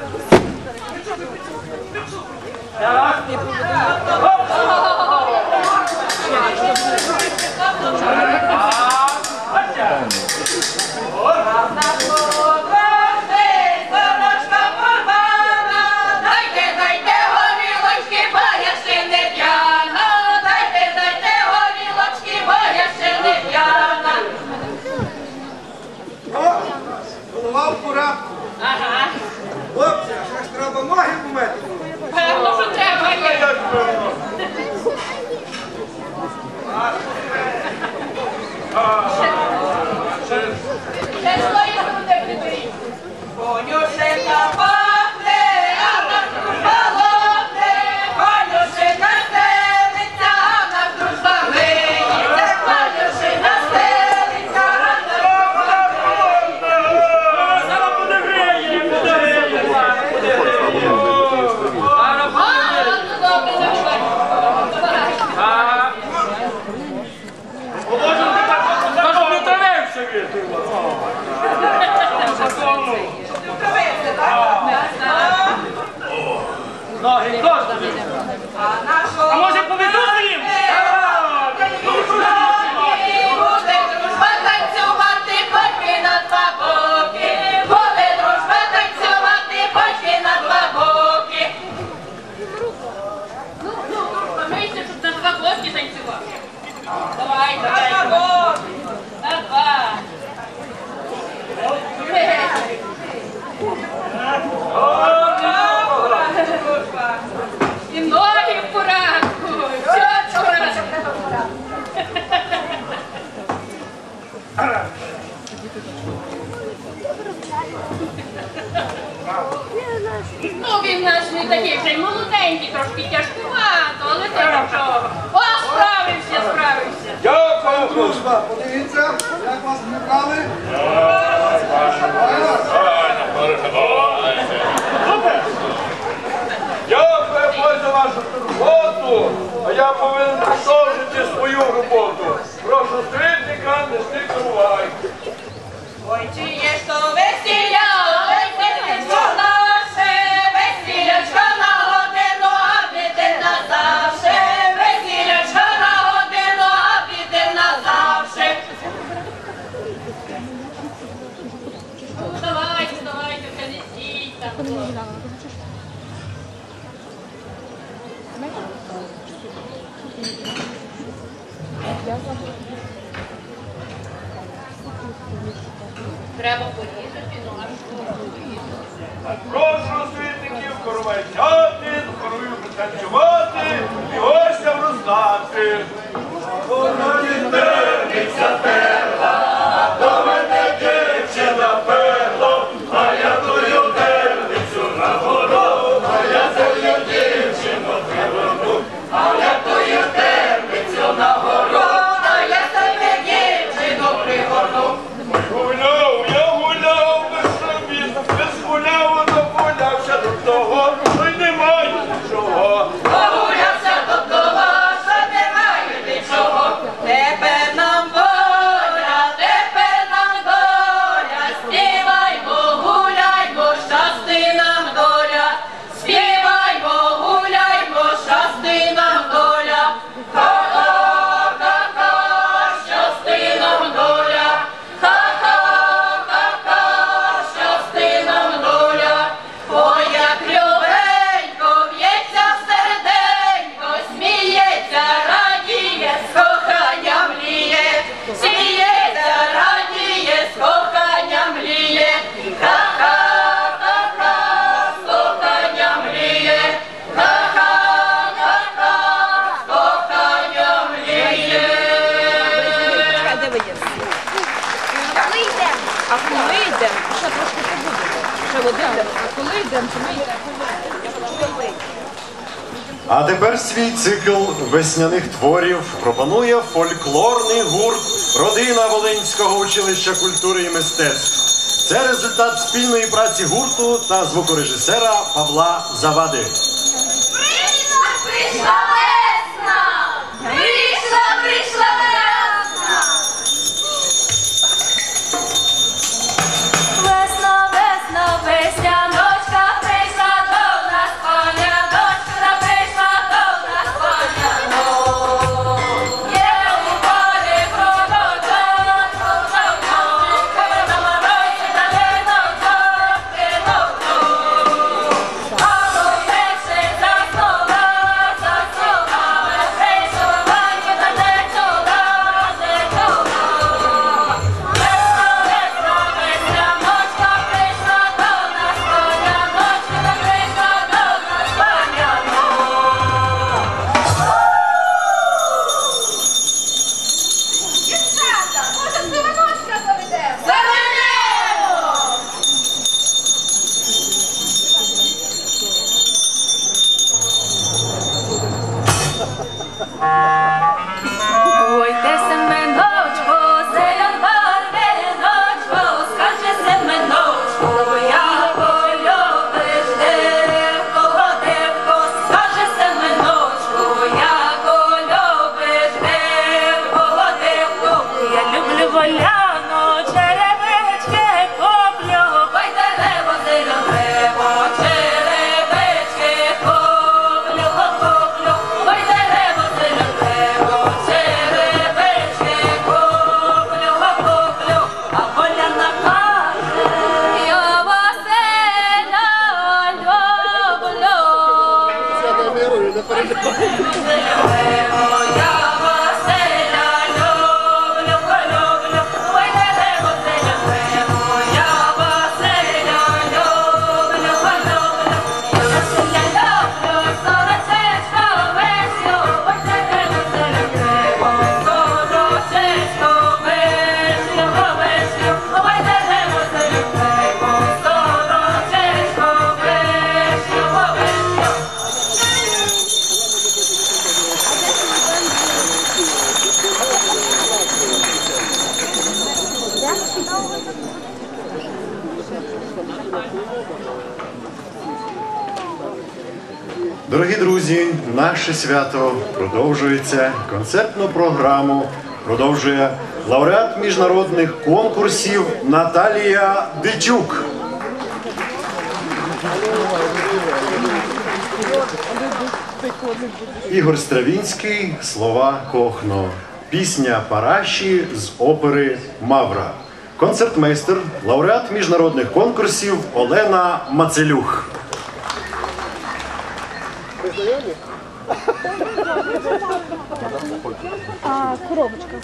Голова в порядку. Ага. Хлопці, а що ж треба ноги помити? Певно, що треба є. Ще свої груди приберіть. Конюшенька пахне, а на дружба лопне. Конюшенька стелиться, а на дружба виїде. Конюшенька стелиться, а на дружба виїде. Зараз буде греє, буде греє. Зараз Кажу, не травився він. Ноги теж. А може поведуть їм? Буде дружба танцювати, пальки на два боки. Буде дружба танцювати, пальки на два боки. Ну, ну, помийся, щоб на два боки танцювати. Давай, давай. На два боки. На два. І ноги в порядку. Все, ну, він наш не такий вже й молоденький, трошки тяжкувато, але це нічого. О, справився, справився. Дякую. Дружба, подивіться, як вас прибрали. Дякую за вашу роботу, а я повинен продовжити свою роботу. Прошу стрільника нести каравай. Ой, чи є що весілля, весілля, що наше, весілля, що на годину, а не ти на завше. Треба поїхати, ну аж Прошу світників коровай взяти, коровою потанцювати і гостям роздати. Вона дітерниця перла, до мене дівчина перло, а я тую терницю на гору, а я тую дівчину пригорну, а я тую терницю на гору, а я тую дівчину пригорну. Гуляв, я гуляв без собі, без гуляв, догулявся до того, що й немає нічого. Погулявся до того, що немає нічого. Тепер нам воля, тепер нам доля. Співаймо, гуляймо, щасти нам доля. Співаймо, гуляймо, щасти нам доля. Ха-ха, ха-ха, щасти нам доля. Ха-ха, ха-ха, щасти нам доля. Ой, як любенько, б'ється серденько, сміється, радіє, з кохання мліє. Сміється, радіє, з кохання мліє. Ха-ха, ха-ха, з кохання мліє. Ха-ха, ха-ха, з кохання мліє. Де ви є? А коли йдемо? Ще трошки побудемо. Ще один, а коли йдемо, то ми йдемо. А тепер свій цикл весняних творів пропонує фольклорний гурт «Родина Волинського училища культури і мистецтв». Це результат спільної праці гурту та звукорежисера Павла Завади. Прийшла, прийшла весна! Прийшла, прийшла весна! Весна, весна, весняночка прийшла до нас, паняночка прийшла до нас, паняночка. Є у полі проводок, проводок, на морозі на виночок, виночок. А ну перше заснула, заснула, прийшла пані та не чула, не чула. Весна, весна, весняночка прийшла до нас, паняночка прийшла до нас, паняночка. Дівчата, може, сивиночка заведемо? Заведемо! Ой, те семеночко, зелен барвіночко, скаже семеночко, як полюбиш дівко, дівко, скаже семеночко, як полюбиш дівко, дівко. Я люблю воляну, черевички коплю, ой, дерево, дерево, черевички коплю, коплю, ой, дерево, дерево, черевички коплю, коплю, а Поляна каже, я Василя люблю. Дерево, я Василя люблю, люблю, ой, дерево, дерево, я Василя люблю, люблю, я Василя люблю, сорочечко весю, ой, дерево, дерево, сорочечко весю, весю, ой, дерево, дерево, сорочечко весю, весю. Дорогі друзі, наше свято продовжується. Концертну програму продовжує лауреат міжнародних конкурсів Наталія Дитюк. Ігор Стравінський, слова Кохно. Пісня Параші з опери Мавра. Концертмейстер, лауреат міжнародних конкурсів Олена Мацелюх. Ви знайомі? А, коробочка.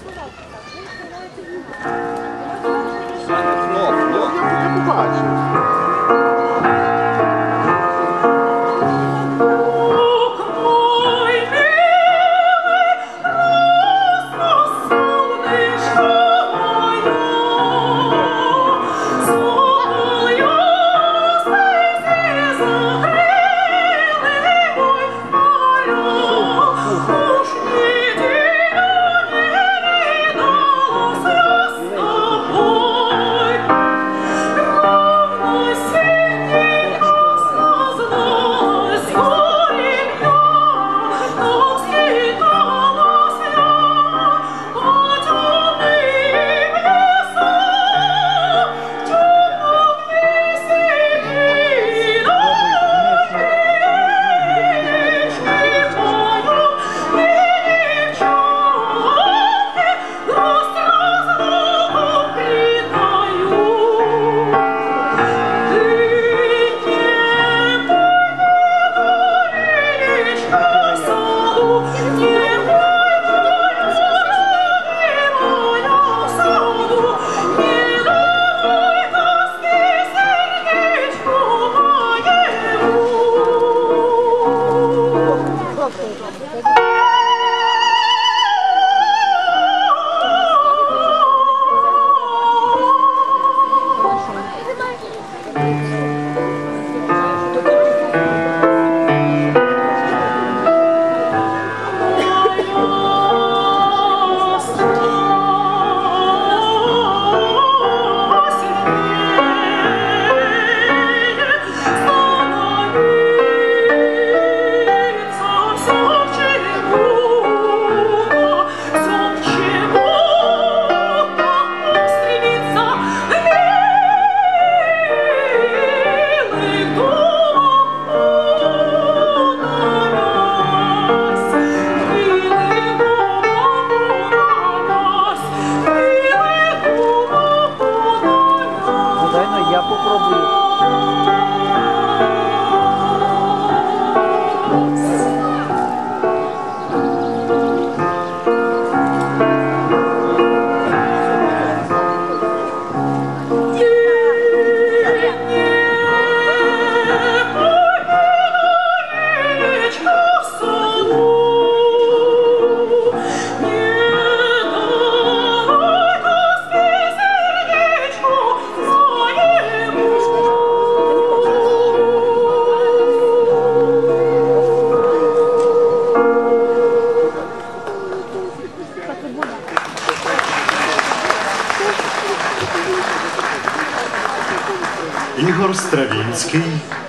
Ігор Стравінський.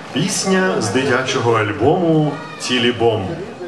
Пісня з дитячого альбому «Тілібом».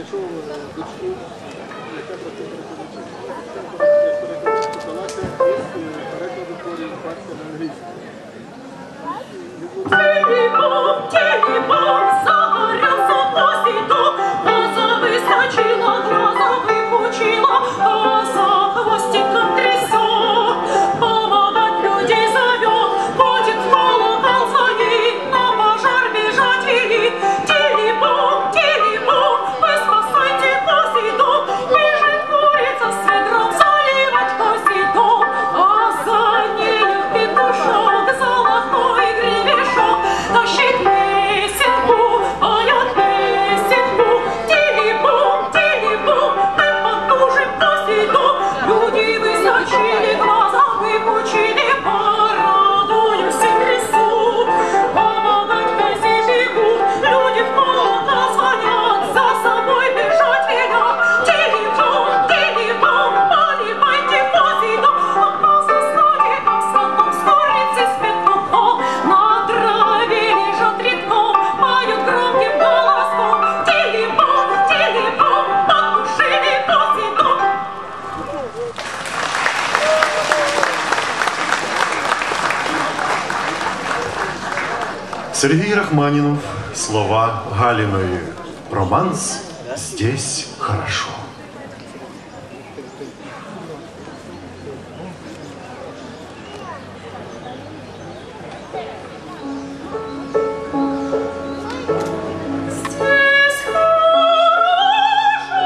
Сергій Рахманінов, слова Галіної. Романс «Здесь хорошо». Здесь хорошо.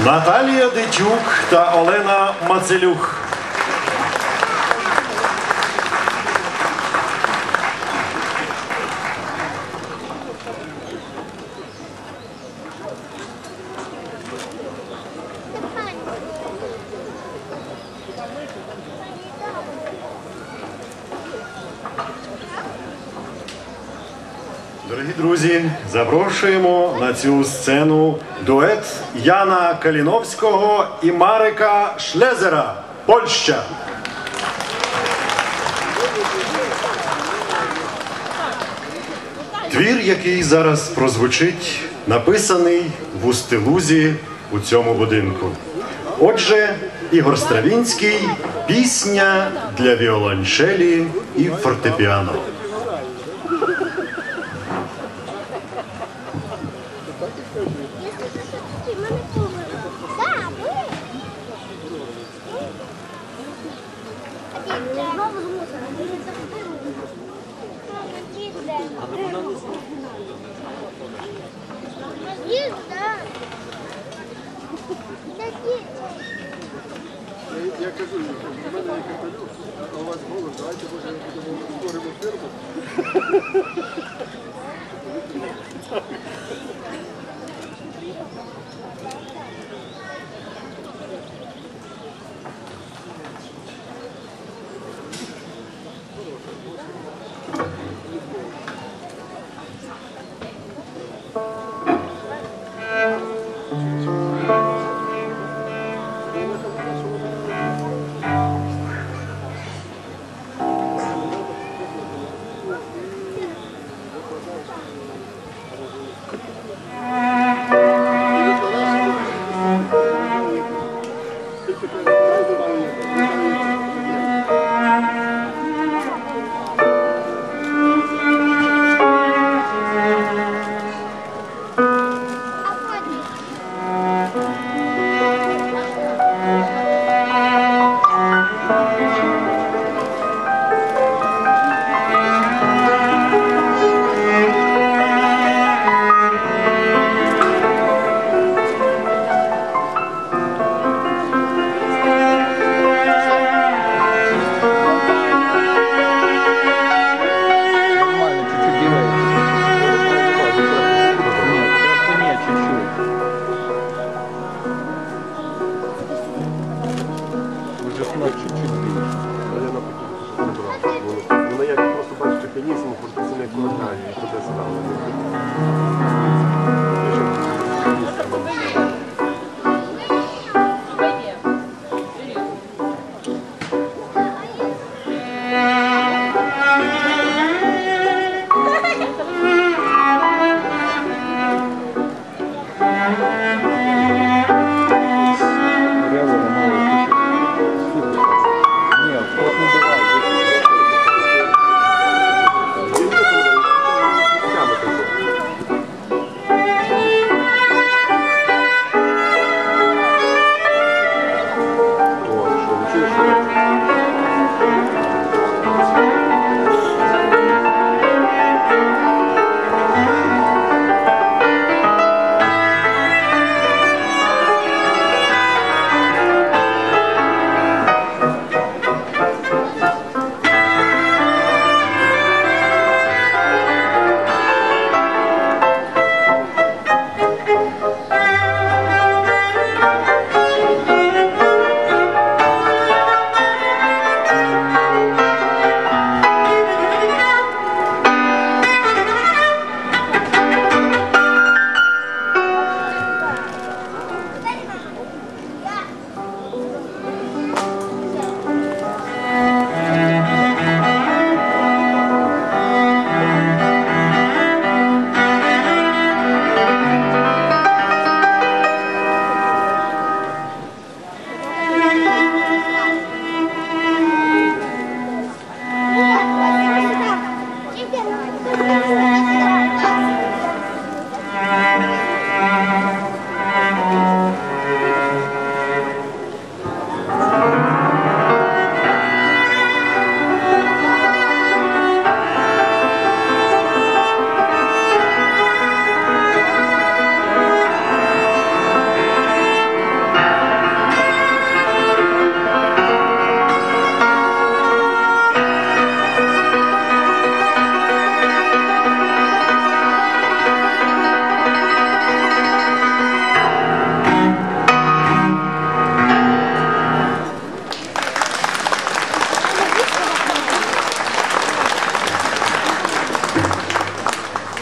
Наталія Дитюк та Олена Мацелюк. Дорогі друзі, запрошуємо на цю сцену дует Яна Каліновського і Марека Шлезера, Польща. Твір, який зараз прозвучить, написаний в Устилузі у цьому будинку. Отже, Ігор Стравінський «Пісня для віолончелі і фортепіано». Я кажу, у мене є капелюх, а у вас голос, давайте, може, створимо фірму.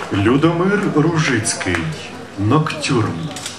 Людомир Ружицький. Ноктюрн.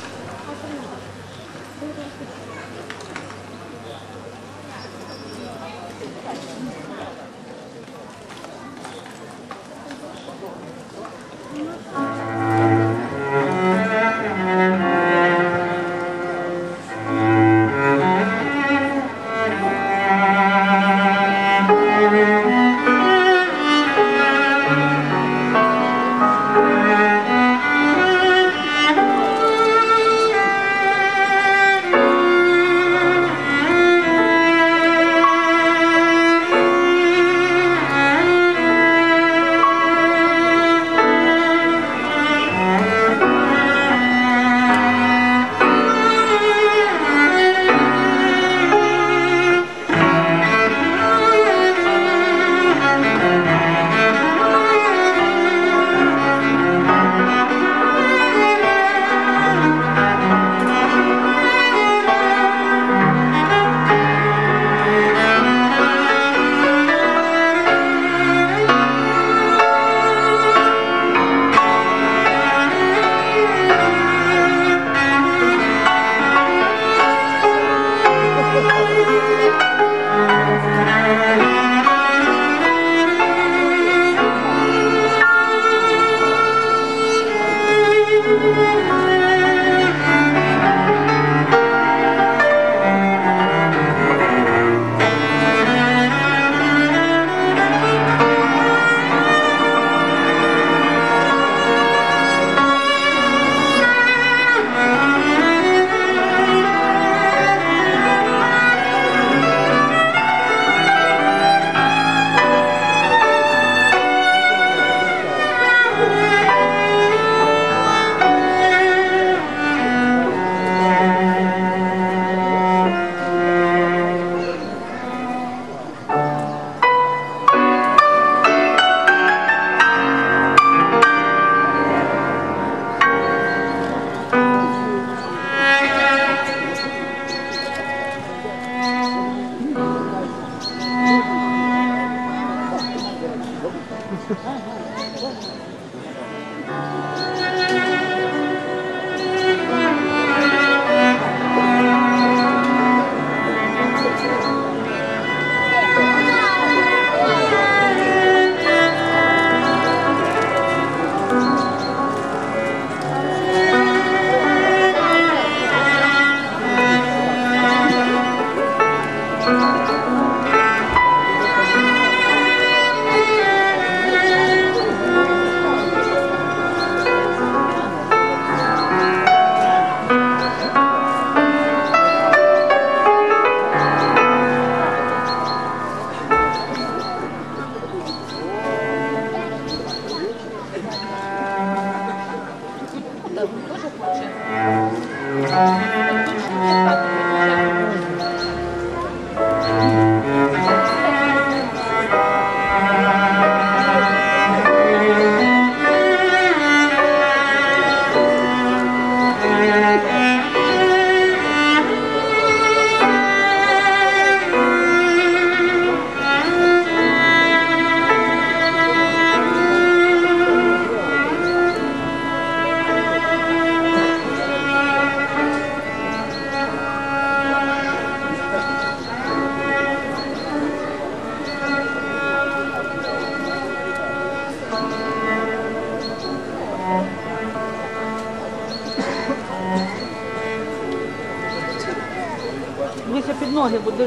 Дивися під ноги, буде.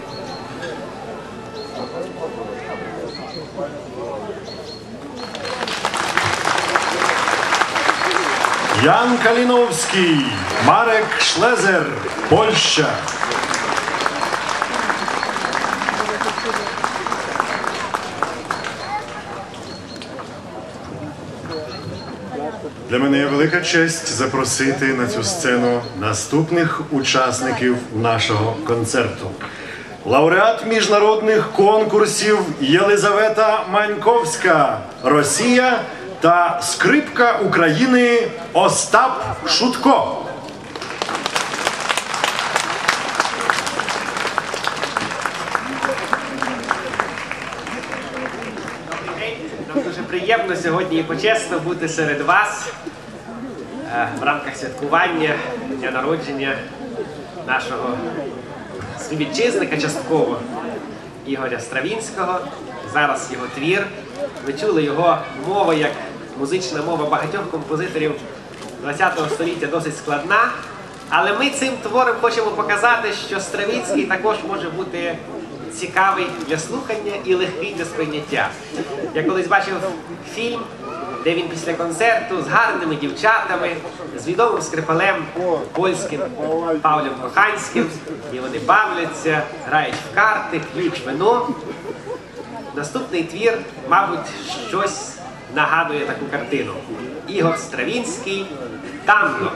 Ян Каліновський, Марек Шлезер, Польща. Для мене є велика честь запросити на цю сцену наступних учасників нашого концерту. Лауреат міжнародних конкурсів Єлизавета Маньковська, Росія, та скрипка України Остап Шутко. Нам дуже приємно сьогодні і почесно бути серед вас е, в рамках святкування дня народження нашого співвітчизника частково Ігоря Стравінського. Зараз його твір. Ви чули, його мова як музична мова багатьох композиторів ХХ століття досить складна. Але ми цим твором хочемо показати, що Стравінський також може бути цікавий для слухання і легкий для сприйняття. Я колись бачив фільм, де він після концерту з гарними дівчатами, з відомим скрипалем польським Павлем Коханським, і вони бавляться, грають в карти, п'ють вино. Наступний твір, мабуть, щось нагадує таку картину. Ігор Стравінський «Танго».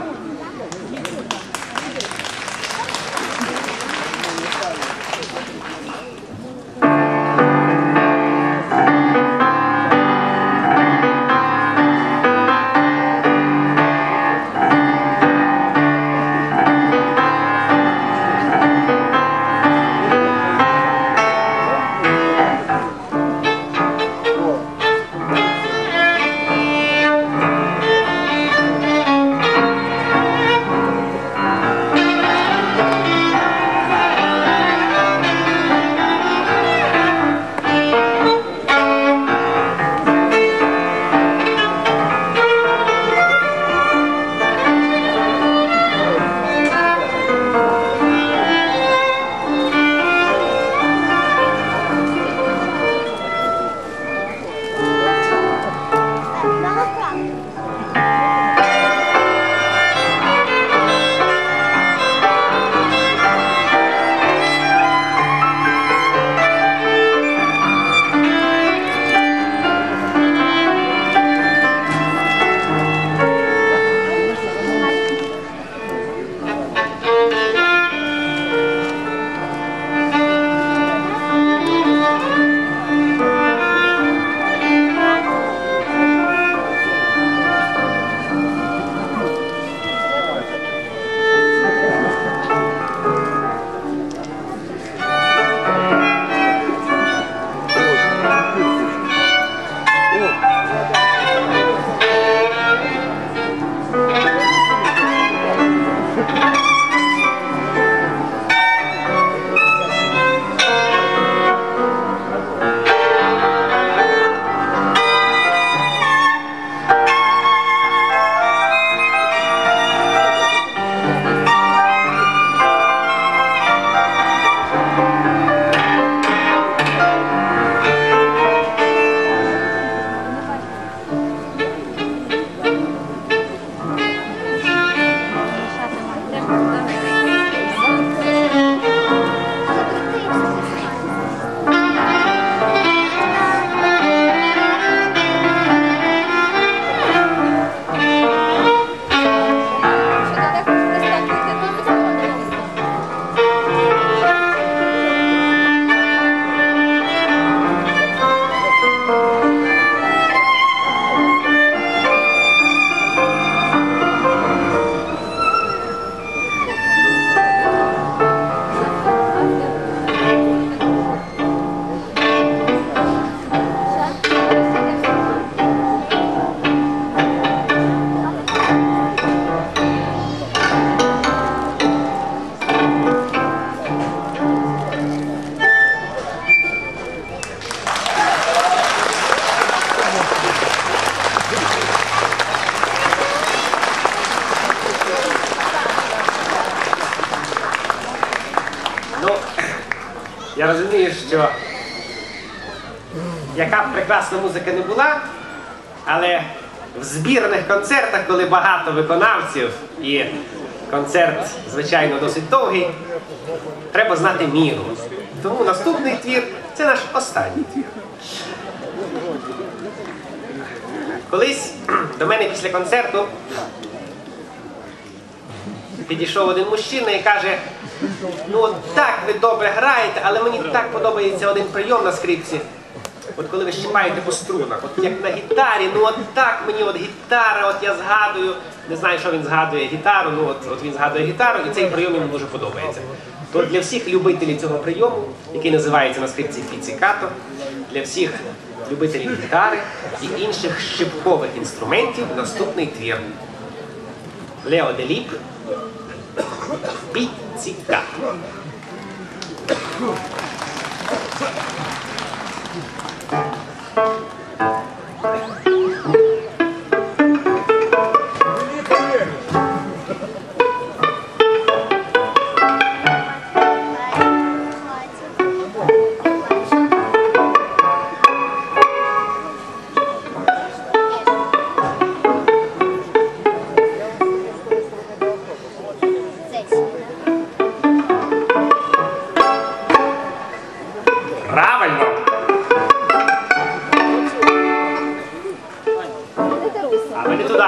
Я розумію, що яка б прекрасна музика не була, але в збірних концертах, коли багато виконавців і концерт, звичайно, досить довгий, треба знати міру. Тому наступний твір – це наш останній твір. Колись до мене після концерту підійшов один мужчина і каже: ну от так ви добре граєте, але мені так подобається один прийом на скрипці. От коли ви щипаєте по струнах, от як на гітарі, ну от так мені от гітара, от я згадую, не знаю, що він згадує гітару, ну от, от він згадує гітару, і цей прийом йому дуже подобається. то для всіх любителів цього прийому, який називається на скрипці піцикато, для всіх любителів гітари і інших щипкових інструментів наступний твір. Лео Деліб «Піцикато». Правильно! А ви не туди.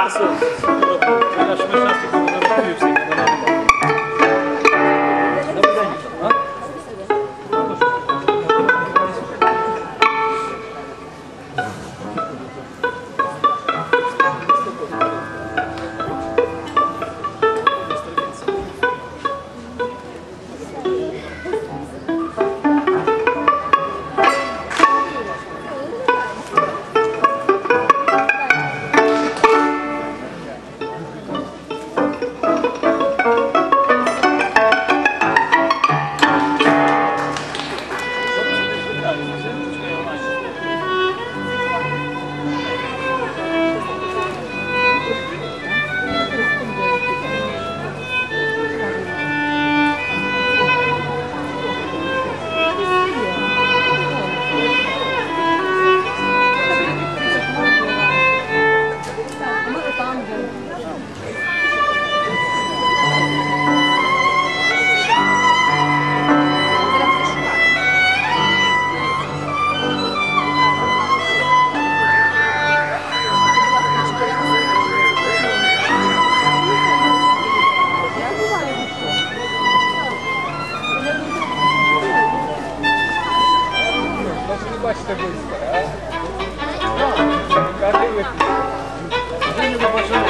Бачите близько, а? Куди ви? Ви не побачили.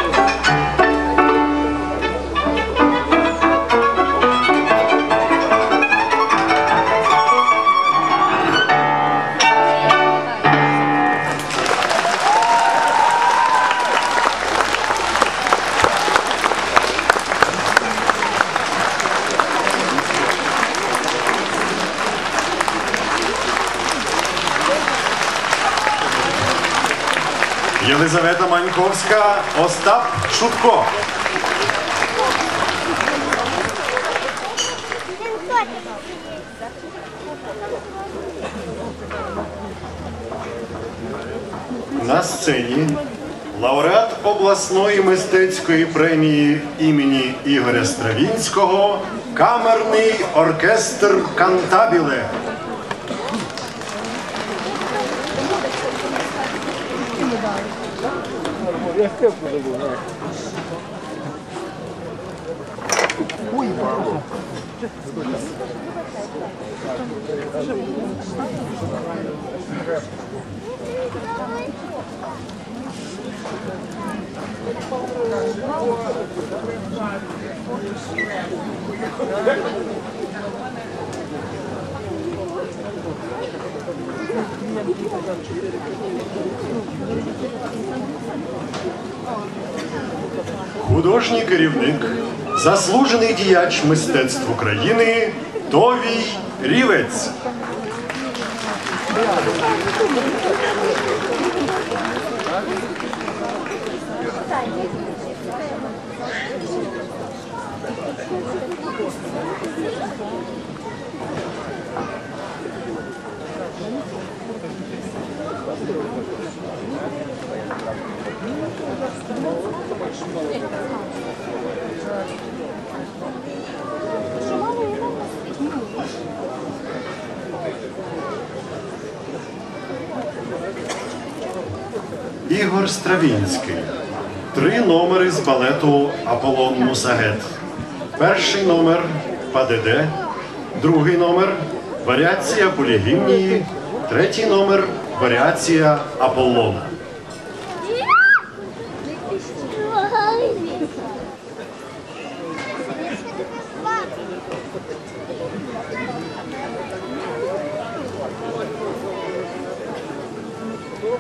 Єлизавета Маньковська, Остап Шутко. На сцені лауреат обласної мистецької премії імені Ігоря Стравінського, камерний оркестр «Кантабіле». Я скрипку забув, не? Ой, мало. Художній керівник, заслужений діяч мистецтв України Товій Рівець. Ігор Стравінський. Три номери з балету «Аполлон Мусагет». Перший номер «Падеде», другий номер «Варіація Полігімнії», третій номер «Варіація Аполлона».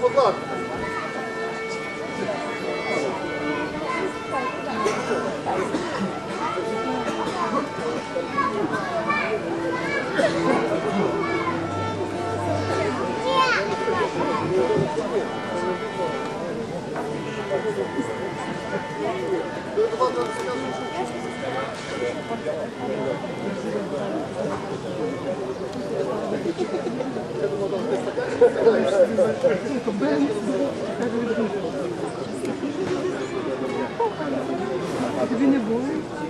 будь ласка. Тобі не було?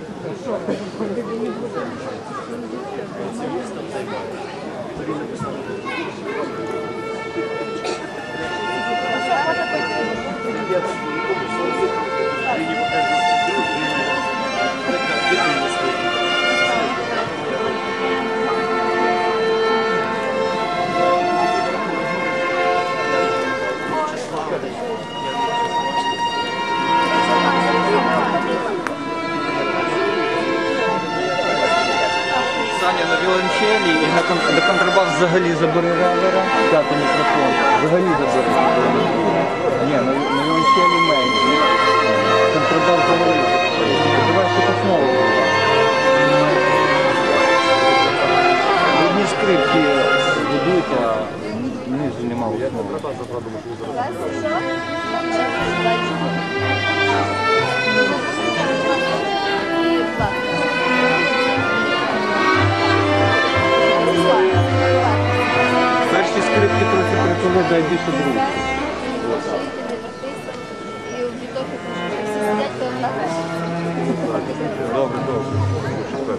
Саня на віолончелі і на, кон- на контрабас взагалі забери ревера, п'ятий мікрофон, взагалі забери. Ні, на, на віолончелі менше. Контрабас взагалі. Давай щось основу. Одні скрипки будують, а низу нема основи. Перші скрипки трохи приколи, дай більше других. Добре, добре.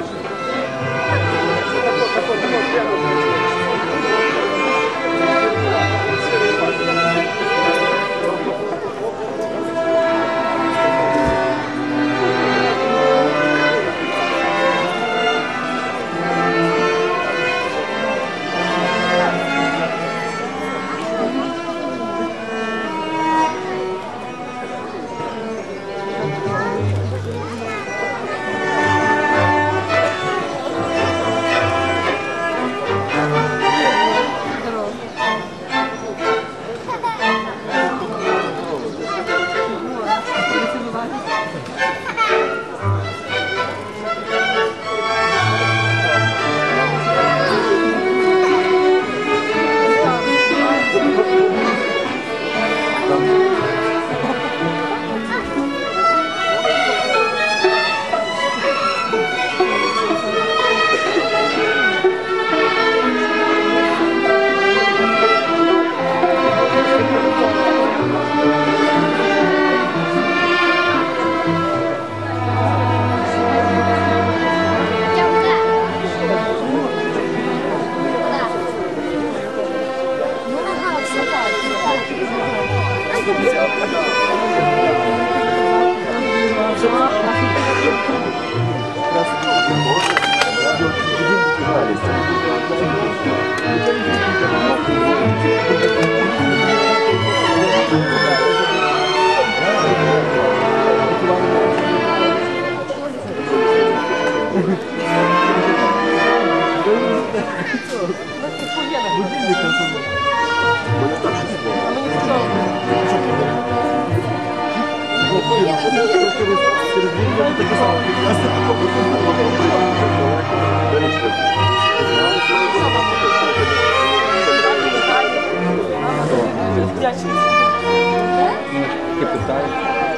Таке питає.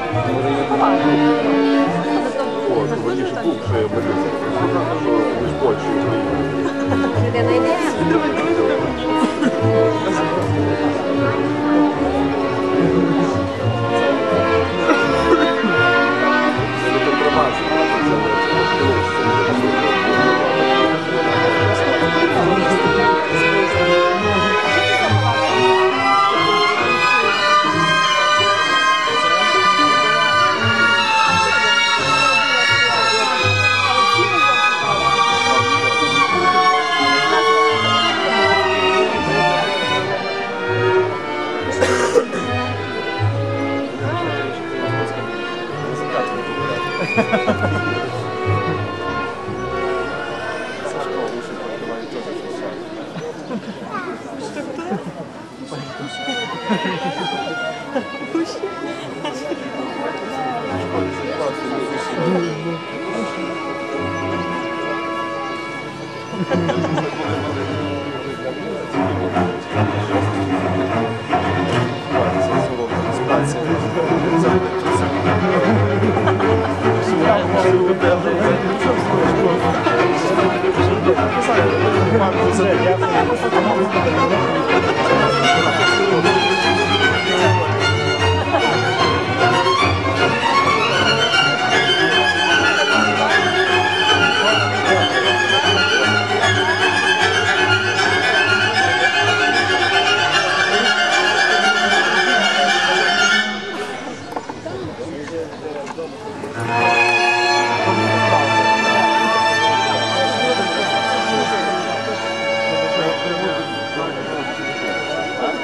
Раніше був, що я обернувся. Ми ж Польщі. Де знайдемо?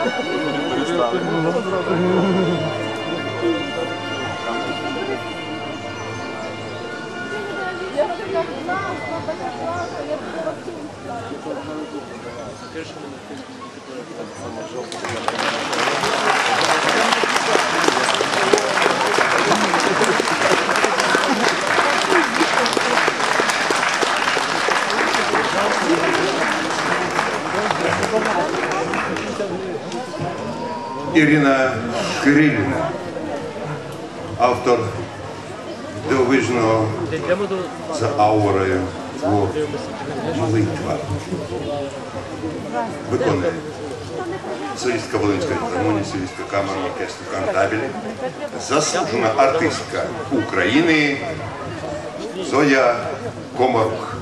Перестали. Я така класна, така класна, я така Ірина Кирилівна, автор дивовижного за аурою твору «Молитва». Виконує солістка Волинської філармонії, солістка камерного оркестру «Кантабілі», заслужена артистка України Зоя Комарук.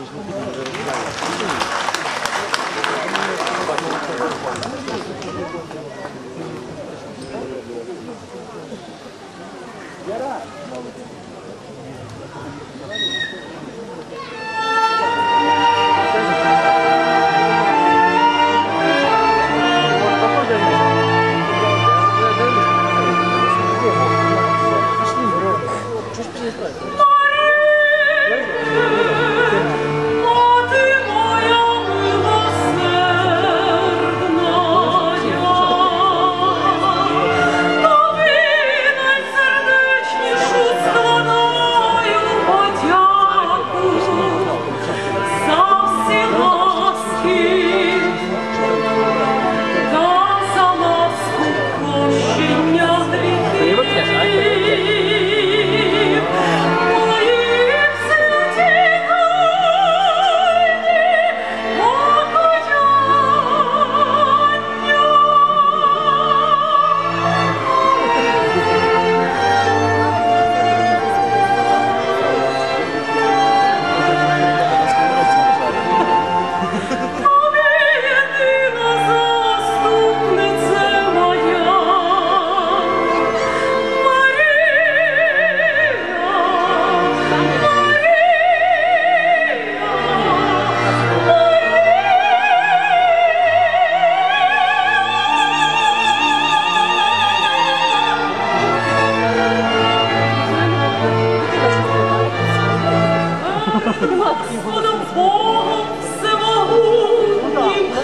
Господом Богом всемогутнім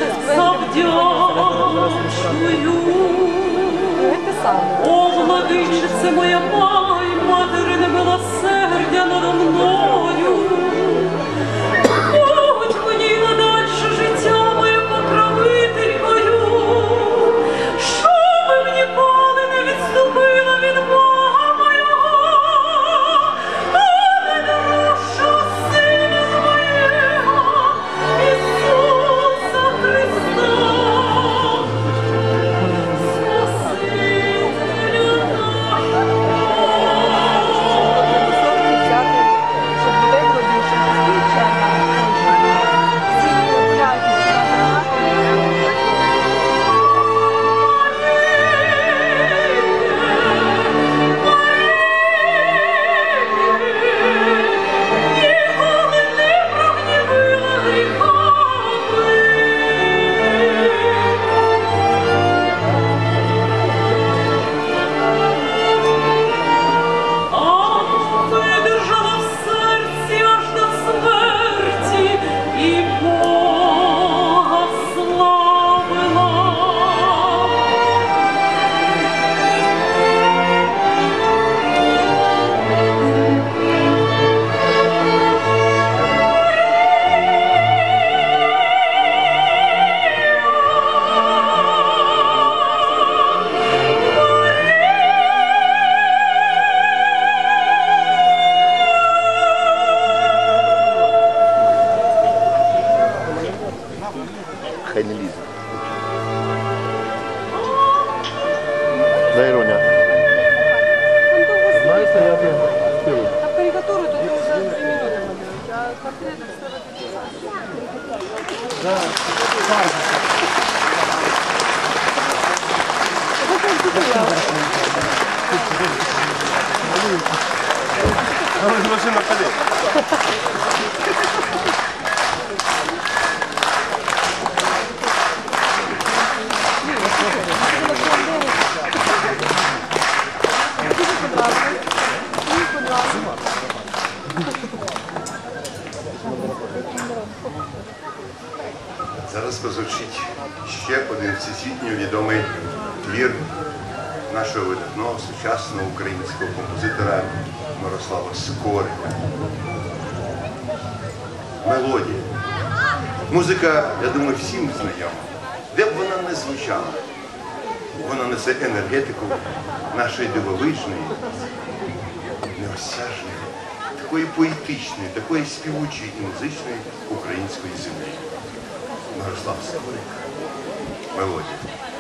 завдячую. О, владичице моя май, материне милосердя надо мною. Будь мені надальше життя моє покровителькою, щоби ніколи не відступила від Бога моєго, а не дорожча Сина Твоєго, Ісуса Христа. Хай не лізе. Дай, Роня. Знаєте, я б співаю. А карикатуру тут уже три минуты малюють, а портрети сорок Машина впаде. ще один всесвітньо відомий твір нашого видатного сучасного українського композитора Мирослава Скорика. Мелодія. Музика, я думаю, всім знайома. Де б вона не звучала, вона несе енергетику нашої дивовижної, неосяжної, такої поетичної, такої співучої і музичної української землі. Мирослав Скорик. Мелодія.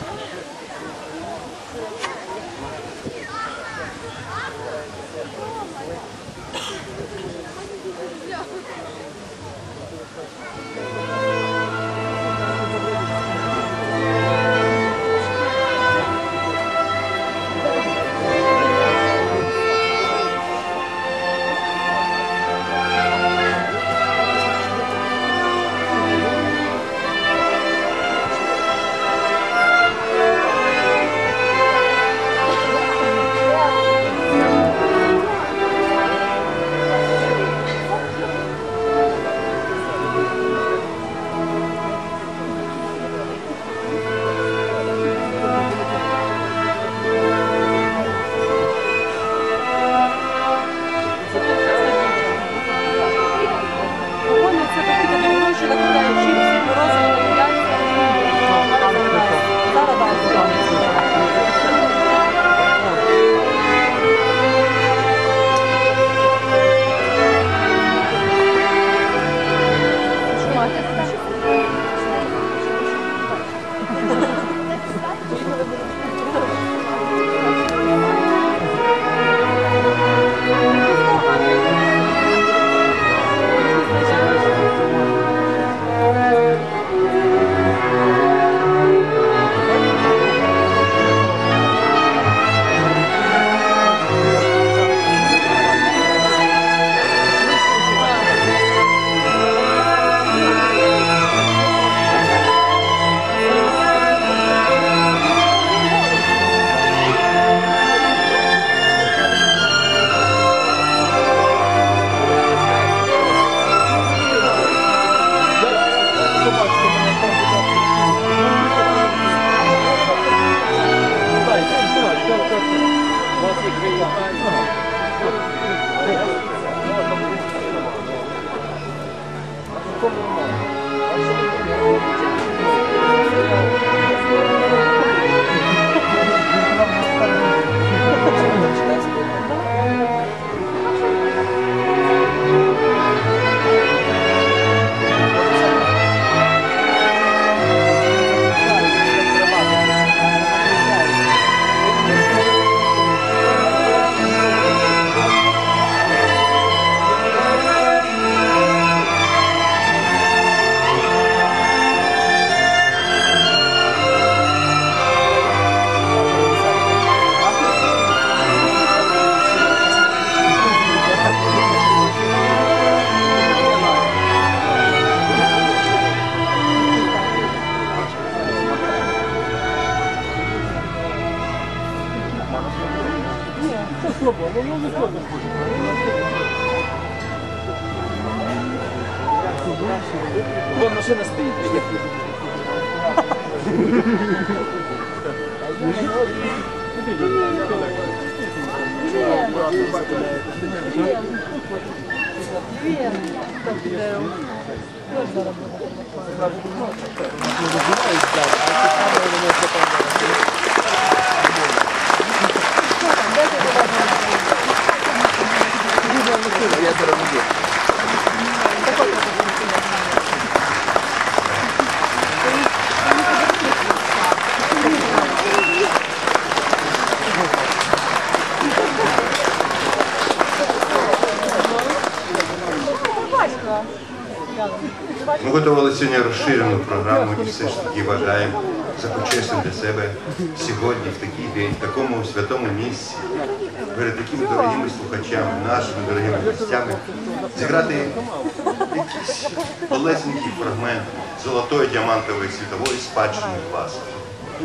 Вон машина стоїть. Я зараз буду. Ми готували сьогодні розширену програму і все ж таки вважаємо за почесним для себе сьогодні, в такий день, в такому святому місці, перед такими дорогими слухачами, нашими дорогими гостями, зіграти якийсь полезненький фрагмент золотої діамантової світової спадщини класики.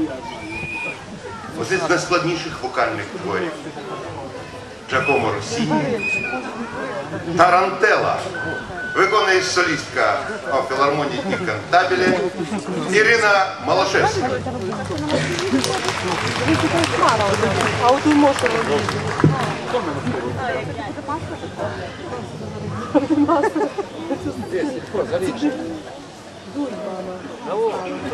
Один з найскладніших вокальних творів Джакомо Россіні «Тарантела». виконує солістка філармонії і кантабілі Ірина Малашевська. А от ви можете робити. Дуй, мама.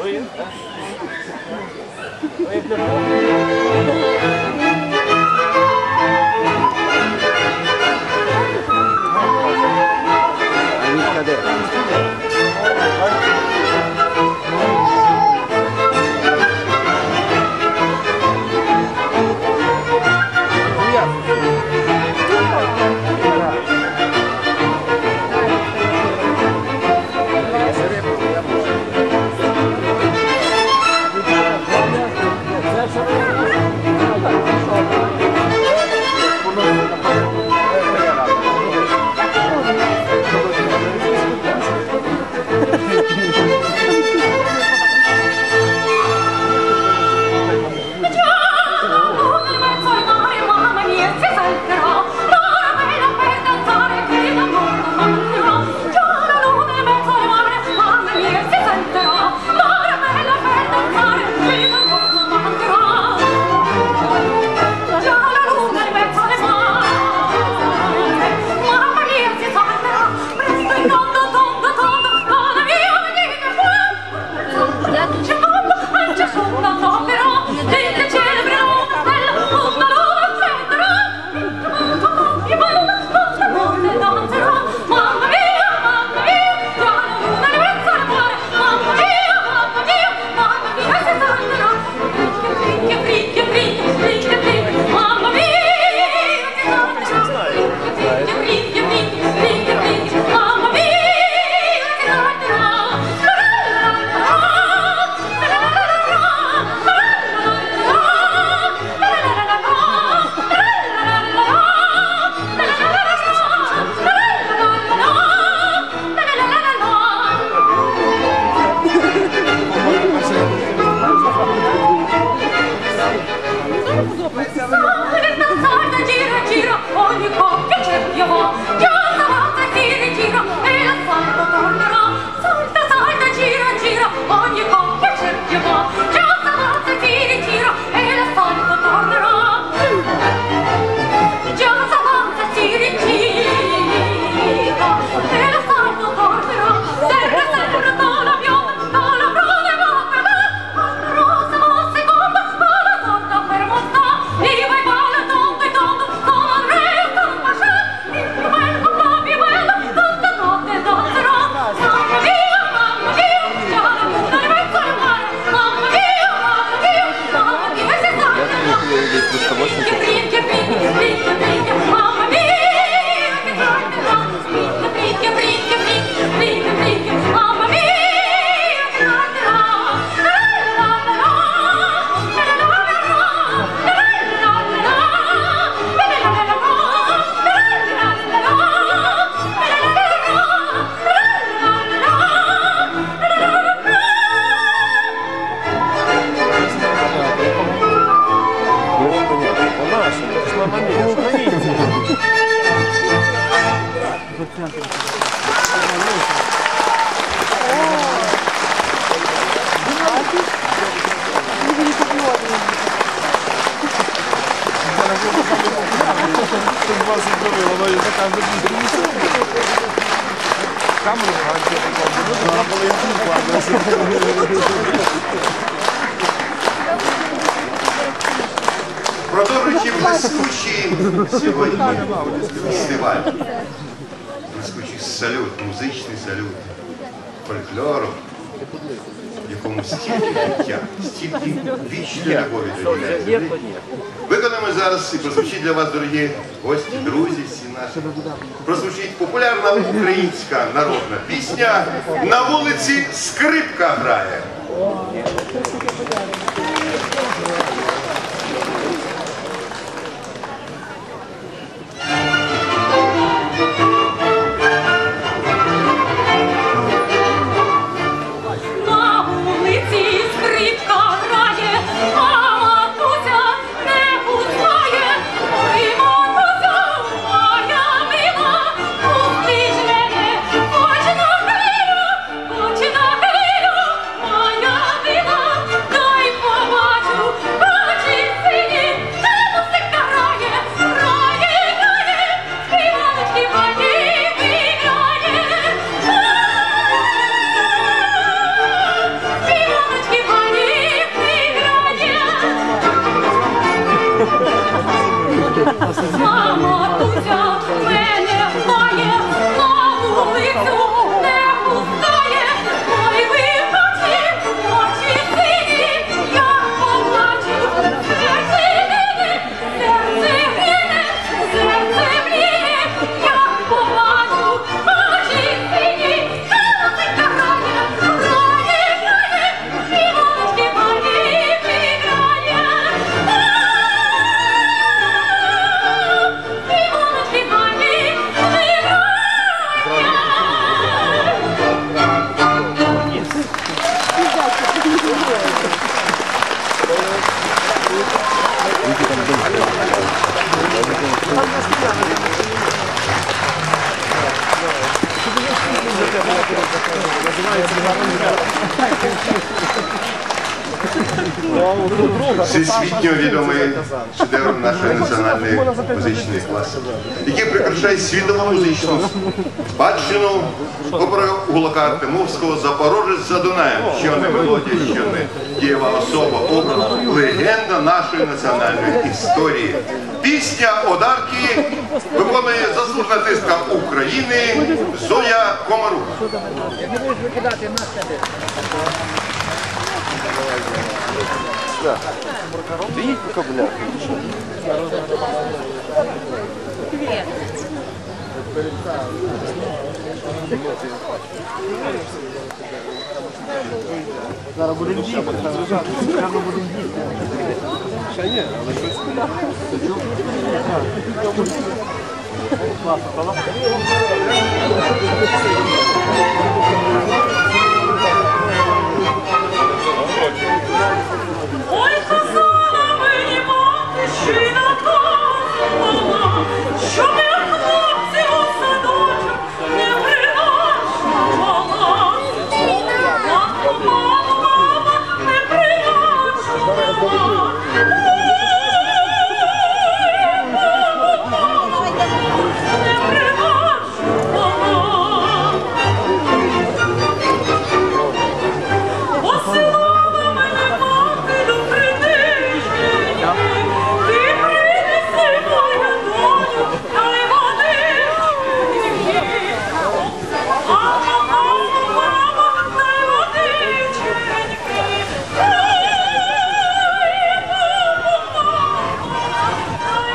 Продовжуючи блискучий сьогодні фестиваль, блискучий салют, музичний салют фольклору, в якому стільки життя, стільки вічної любові до людей. Виконаємо зараз і прозвучить для вас, дорогі гості, друзі всі наші, прозвучить популярна українська народна пісня «На вулиці скрипка грає». Моя мила, пусти ж мене, Мама, Дуся, мене має, на вулицю не пускає. Ой, ви очі, очі сині, я поплачу. Серце гине, серце гине, серце мріє, я побачу. Очі сині, калинка грає, грає, грає, Іваночки пані грає. Іваночки пані грає. Всесвітньо відомий шедевр нашої національної музичної класики, який прикрашає світову музичну спадщину опера Гулака Артемовського «Запорожець за Дунаєм», що не мелодія, що не дієва особа, образ, легенда нашої національної історії. Пісня Одарки виконує заслужена артистка України Зоя Комарук. Видите, пока, бля? Зараз будемо діти. Зараз будемо діти. Ще ні, але щось. Класно, правда? Ой, казала мені мати, що й наказувала, щоб я хлопців у садочок не принашувала. Матко, мамо, мама, не принашувала. Не принашувала. Посилала мене мати до придиження, ти принеси мою доню, дай водички. Мамо, мамо, мамо, дай водички. Дай, мамо, мамо, дай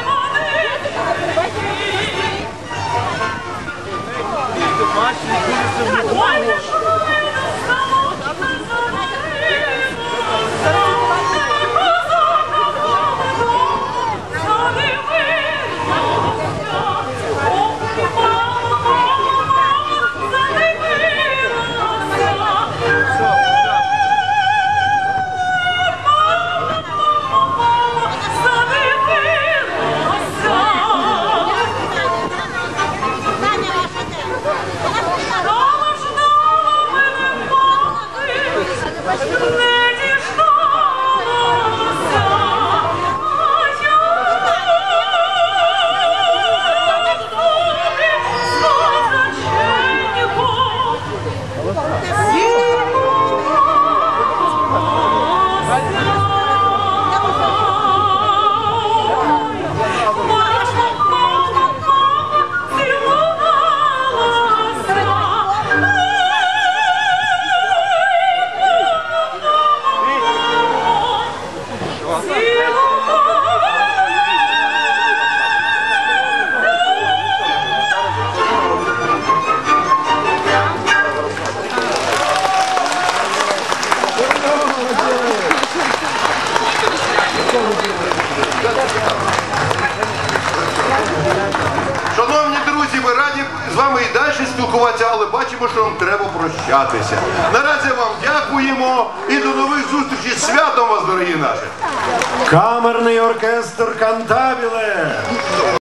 водички. Ой, я ж вийду самотна задивилася, не козака молодого задивилася. Ох, мамо, мамо, мамо, задивилася. Шановні друзі, ми раді з вами і далі спілкуватися, але бачимо, що нам треба прощатися. Наразі вам дякуємо і до нових зустрічей. З святом вас, дорогі наші! Камерний оркестр Кантабіле.